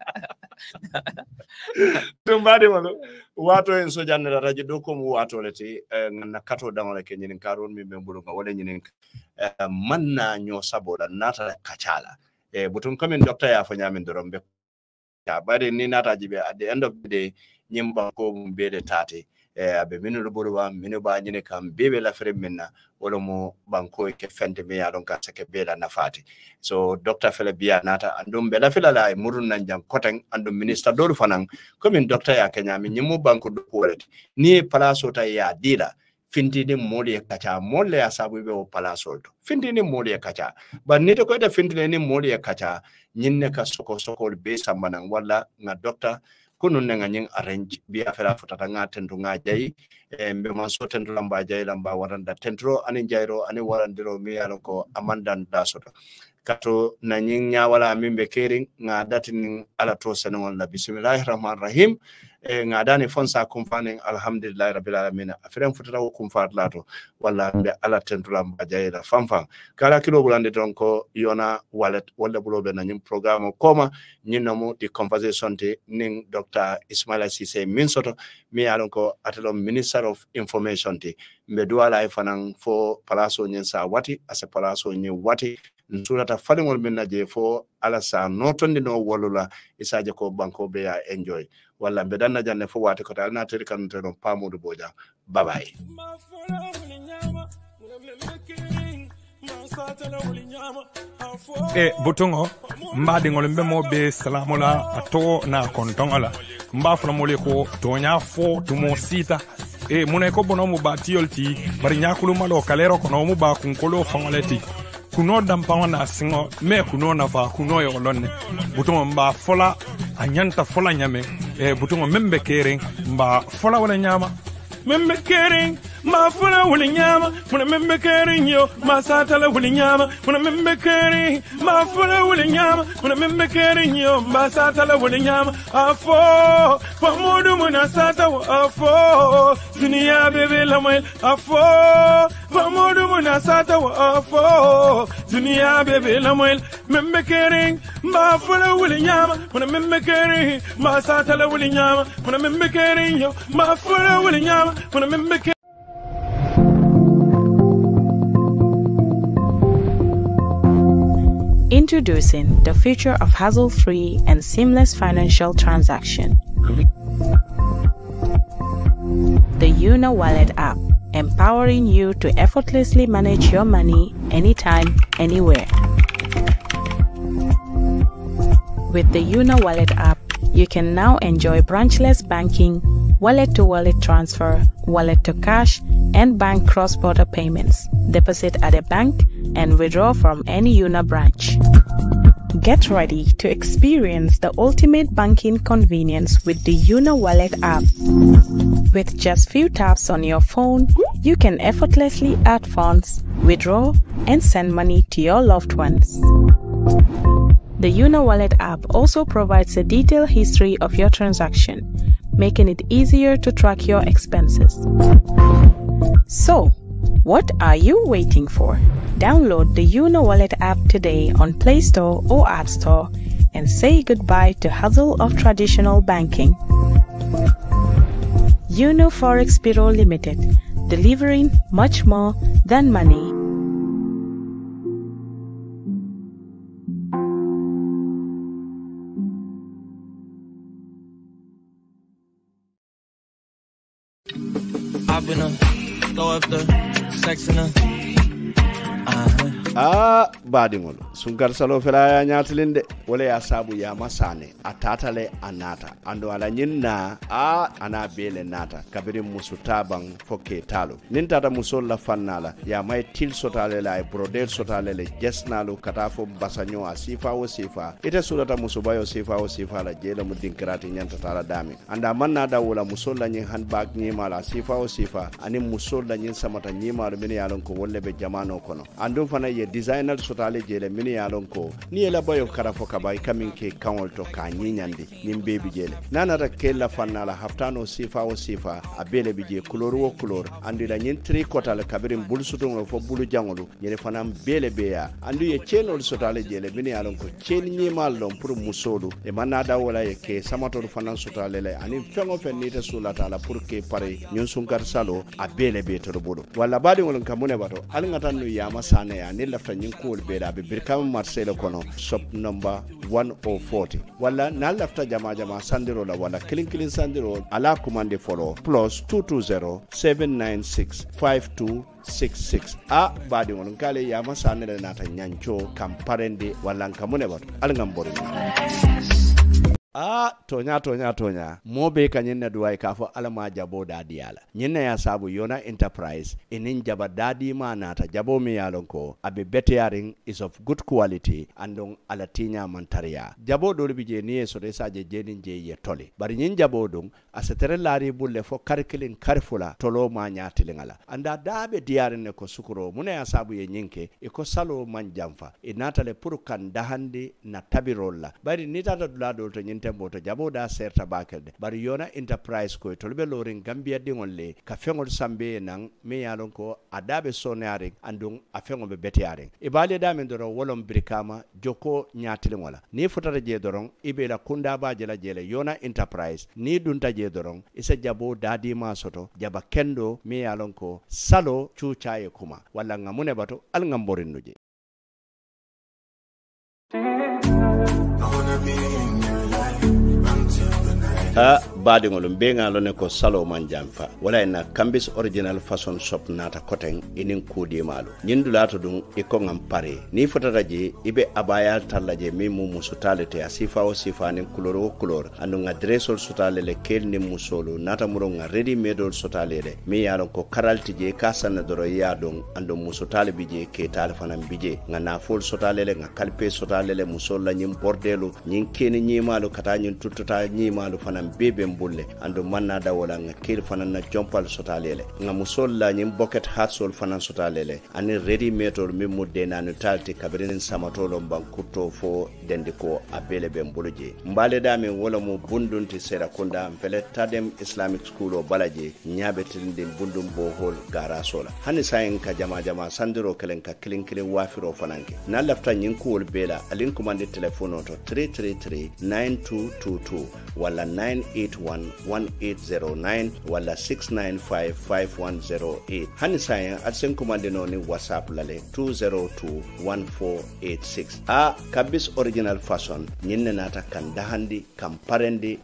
tumbadi walo wato en so janne radio do ko mu wato leti na kato dangole ke nyin karon mi membulu nga wala nyin manna nyo saboda nata kachala butun kamen doctor ya fanya min dorombe ya bare ni nata jibe at the end of the day nyimba ko mbede tate abe minulu bolwa minuba nyine kam bebe la fere minna wala mo banko ke fende me ya don ka sake bela nafati so doctor fele biya nata andum bela fela la murun nan jam koten andum minister do fanan comme docteur ya kenya mi nyimu banko do ko ni palaso ta ya dila fintini moli ya kacha mole ya sabu be o palaso to fintini moli ya kacha ba ni to ko da fintini moli ya kacha nyinne ka soko be sambanan wala nga doctor kunu nga nying arrange bi afera futata nga tendu nga jay mbe man so tendu lamba jay lamba waranda tendro ani jayro ani warandiro mi yalo ko amandan da soto kato na nying nya wala mimbe kering nga datin ala to senon la bismillahir rahmanir rahim nga dani fonsa kumfane alhamdulillah rabbil alamin aferen futata ko kumfat lato wala be ala tendu lamba jay la famfam kala kilo bulande don ko yona wallet wala bulobe na nyim programme koma nyinamo di conversation te ning Dr. Ismaila Cisse min soto mi alon ko atelo Minister of Information te mbe duwala e fanan fo palaso nyen sa wati ase palaso nyen wati nsurata falingol min naje fo ala sa notondi no wolula isaje ko banko be ya enjoy walla mbe danna janne fo wati ko tal na teri kan to pamudu boja babay
butongo mbadi ngol mbemo be salamola ato na kontongola mba fala mole ko tonya fo tumo sita mune ko bono mu batiyolti bari nyakulu malo kalero ko no mu ba kun kolo fangoleti kuno dampa na singo me kuno na fa kuno yo lonne buto mba fola anyanta fola nyame buto membe kering mba fola wala nyama membe kering ma fola wala nyama muna membe kering yo ma satala wala nyama muna membe kering ma fola wala nyama muna membe kering yo ma satala wala nyama afo pamodu muna sata afo dunia bebe lamel afo pamodu muna sata afo dunia bebe lamel membe kering ma fola wala nyama muna membe kering ma satala wala nyama muna membe kering yo ma fola wala nyama muna membe kering.
Introducing the future of hassle-free and seamless financial transaction. The Una Wallet app, empowering you to effortlessly manage your money anytime, anywhere. With the Una Wallet app, you can now enjoy branchless banking, wallet-to-wallet transfer, wallet-to-cash, and bank cross-border payments, deposit at a bank, and withdraw from any Una branch. Get ready to experience the ultimate banking convenience with the Una Wallet app. With just few taps on your phone, you can effortlessly add funds, withdraw, and send money to your loved ones. The Una Wallet app also provides a detailed history of your transaction, making it easier to track your expenses. So, what are you waiting for? Download the Una Wallet app today on Play Store or App Store and say goodbye to hassle of traditional banking. Una Forex Bureau Limited, delivering much more than money.
I've been throw up the sex in her.
Badingol sunkar salo fela ya nyatlinde wala ya sabu ya masane atatale anata ando ala nyinna ana bele nata kabiri musutabang foke talo nintata musolla fannala ya may til sotale la brodel sotale le jesnalo katafo basanyo asifa o sifa ite surata musubayo sifa o sifa la jela mu dinkrati nyanta tala dami anda manna da wala musolla nyin handbag nyima la sifa o sifa ani musolla nyin samata nyima mini yalon ko wolle be jamano kono andum fana ye designer sotale jele mini yalon ko ni ela bayo karafo kabay kamin ke kanwol to ka nyinyandi nim bebi jele nana kella fannala haftano sifa o sifa abele bije couleur wo couleur andi la nyin tri kotale kabirim bul sutung fo bulu jangolu yene fanam bele beya andu ye chenol sotale jele mini yalon ko chen nyimal lom pour musodu e manada wala ye ke samato fanan sotale le ani fengo fenita sulata la pour ke pare nyon sunkar salo abele be to bodo wala badi wolon kamune bato alngata no yama sane ya ni lafta nyin ko beeda be birkam Marcelo kono shop number 1040 wala na lafta jama sandiro la wala kilin sandiro ala commande follow plus 220 796 5266 badi won kale ya masane na nata nyancho kamparende wala nkamune bato alngambori tonya mobe ka nyinna duwai kafo alama jabo dadi yala nyinna ya sabu Una Enterprise inin jaba dadi ma nata jabo mi yalon ko abe beteyaring is of good quality andong alatinya mantaria jabo do bije niye so de saje jenin je ye toli bari nyin jabo dum asetere lari bulle fo karkilin karfula tolo ma nyatilingala anda dabe diyarin ne ko sukuro muna ya sabu ye nyinke e ko salo man jamfa e natale pour kan dahande na tabirolla bari nitata dulado to nyinte mboto jabo da serta bakelde bari Una Enterprise ko tolbe lorin Gambia dingol le ka fengol sambe nan me yalon ko adabe sonare andung afengo be betiare e bale da men doro wolom brikama joko nyatilingola ni futata je doron ibe la kunda ba jela jele Una Enterprise ni dunta je doron isa jabo dadi ma soto jaba kendo me yalon ko salo chuchaye kuma wala ngamune bato al ngamborinuje ha badi ngolum be ngalone ko salo man jamfa wala na Kambis original fashion shop nata koten inin kudi malu nyindulato dum iko ngam pare ni fotata je ibe abaya tallaje mimu musutalete asifa o sifanin kuloro kulor anu nga dressol sutalele kelni musolo nata muro nga ready made sutalele mi yaron ko karalti je kasana doro yadon ando musutale bije ke talfanan bije nga na fol sutalele nga kalpe sutalele musolla nyim bordelu nyin keni nyimalu kata nyin tututa nyimalu fanan bebe mbulle ando manna da wala nga kel fanan na jompal sutalele nga musolla nyim bucket hat sol fanan sutalele ani ready made mimu denanu talti kabirin samatolo bankuto fo dendiko abele be mbuluje mbale dami wala mo bundunti sera kunda fele tadem islamic school o balaje nyabetinde bundum bo hol gara sola hani sayin ka jama sandiro kelen ka kilin wafiro fananke na lafta nyinku wol bela alin commande telephone to 333-9222 wala 981-1809 wala 695-5108 hani sayin alsen commande no ni whatsapp lale 202-1486 a Kambis original fashion nyinne nata kan dahandi kan parendi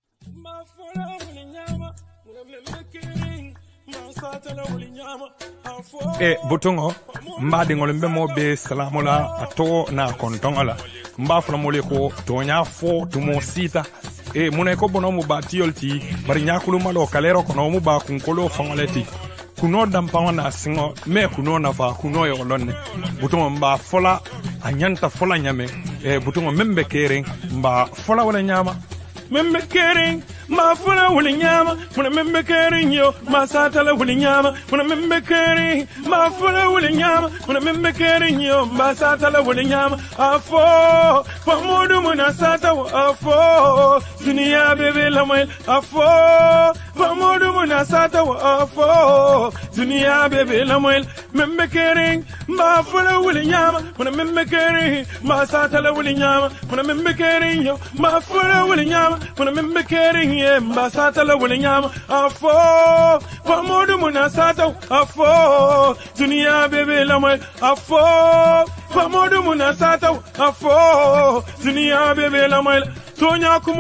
butongo mbadi ngolumbe mo be salamola ato na kontongola mba fula mole ko tonya fo tumo sita mune ko bono mu batiolti bari nyakulu malo kalero kono mu ba kunkolo fangoleti kuno dampa na singo me kuno na fa kuno yo lonne butongo mba fola anyanta fola nyame butongo membe kering mba fola wala nyama membe kering ma fola wala nyama muna membe kering yo ma satala wala nyama muna membe kering ma fola wala nyama muna membe kering yo ma satala wala nyama afo pamodu muna sata afo dunia bebe lamel afo pamodu muna sata afo dunia bebe lamel membe kering ma fola wala nyama muna membe kering ma satala wala nyama muna membe kering yo ma fola wala nyama muna membe kering mbasata la wala nyama afo pamodu munasata afo dunia bebe la mwe afo pamodu munasata afo dunia bebe la mwe tonya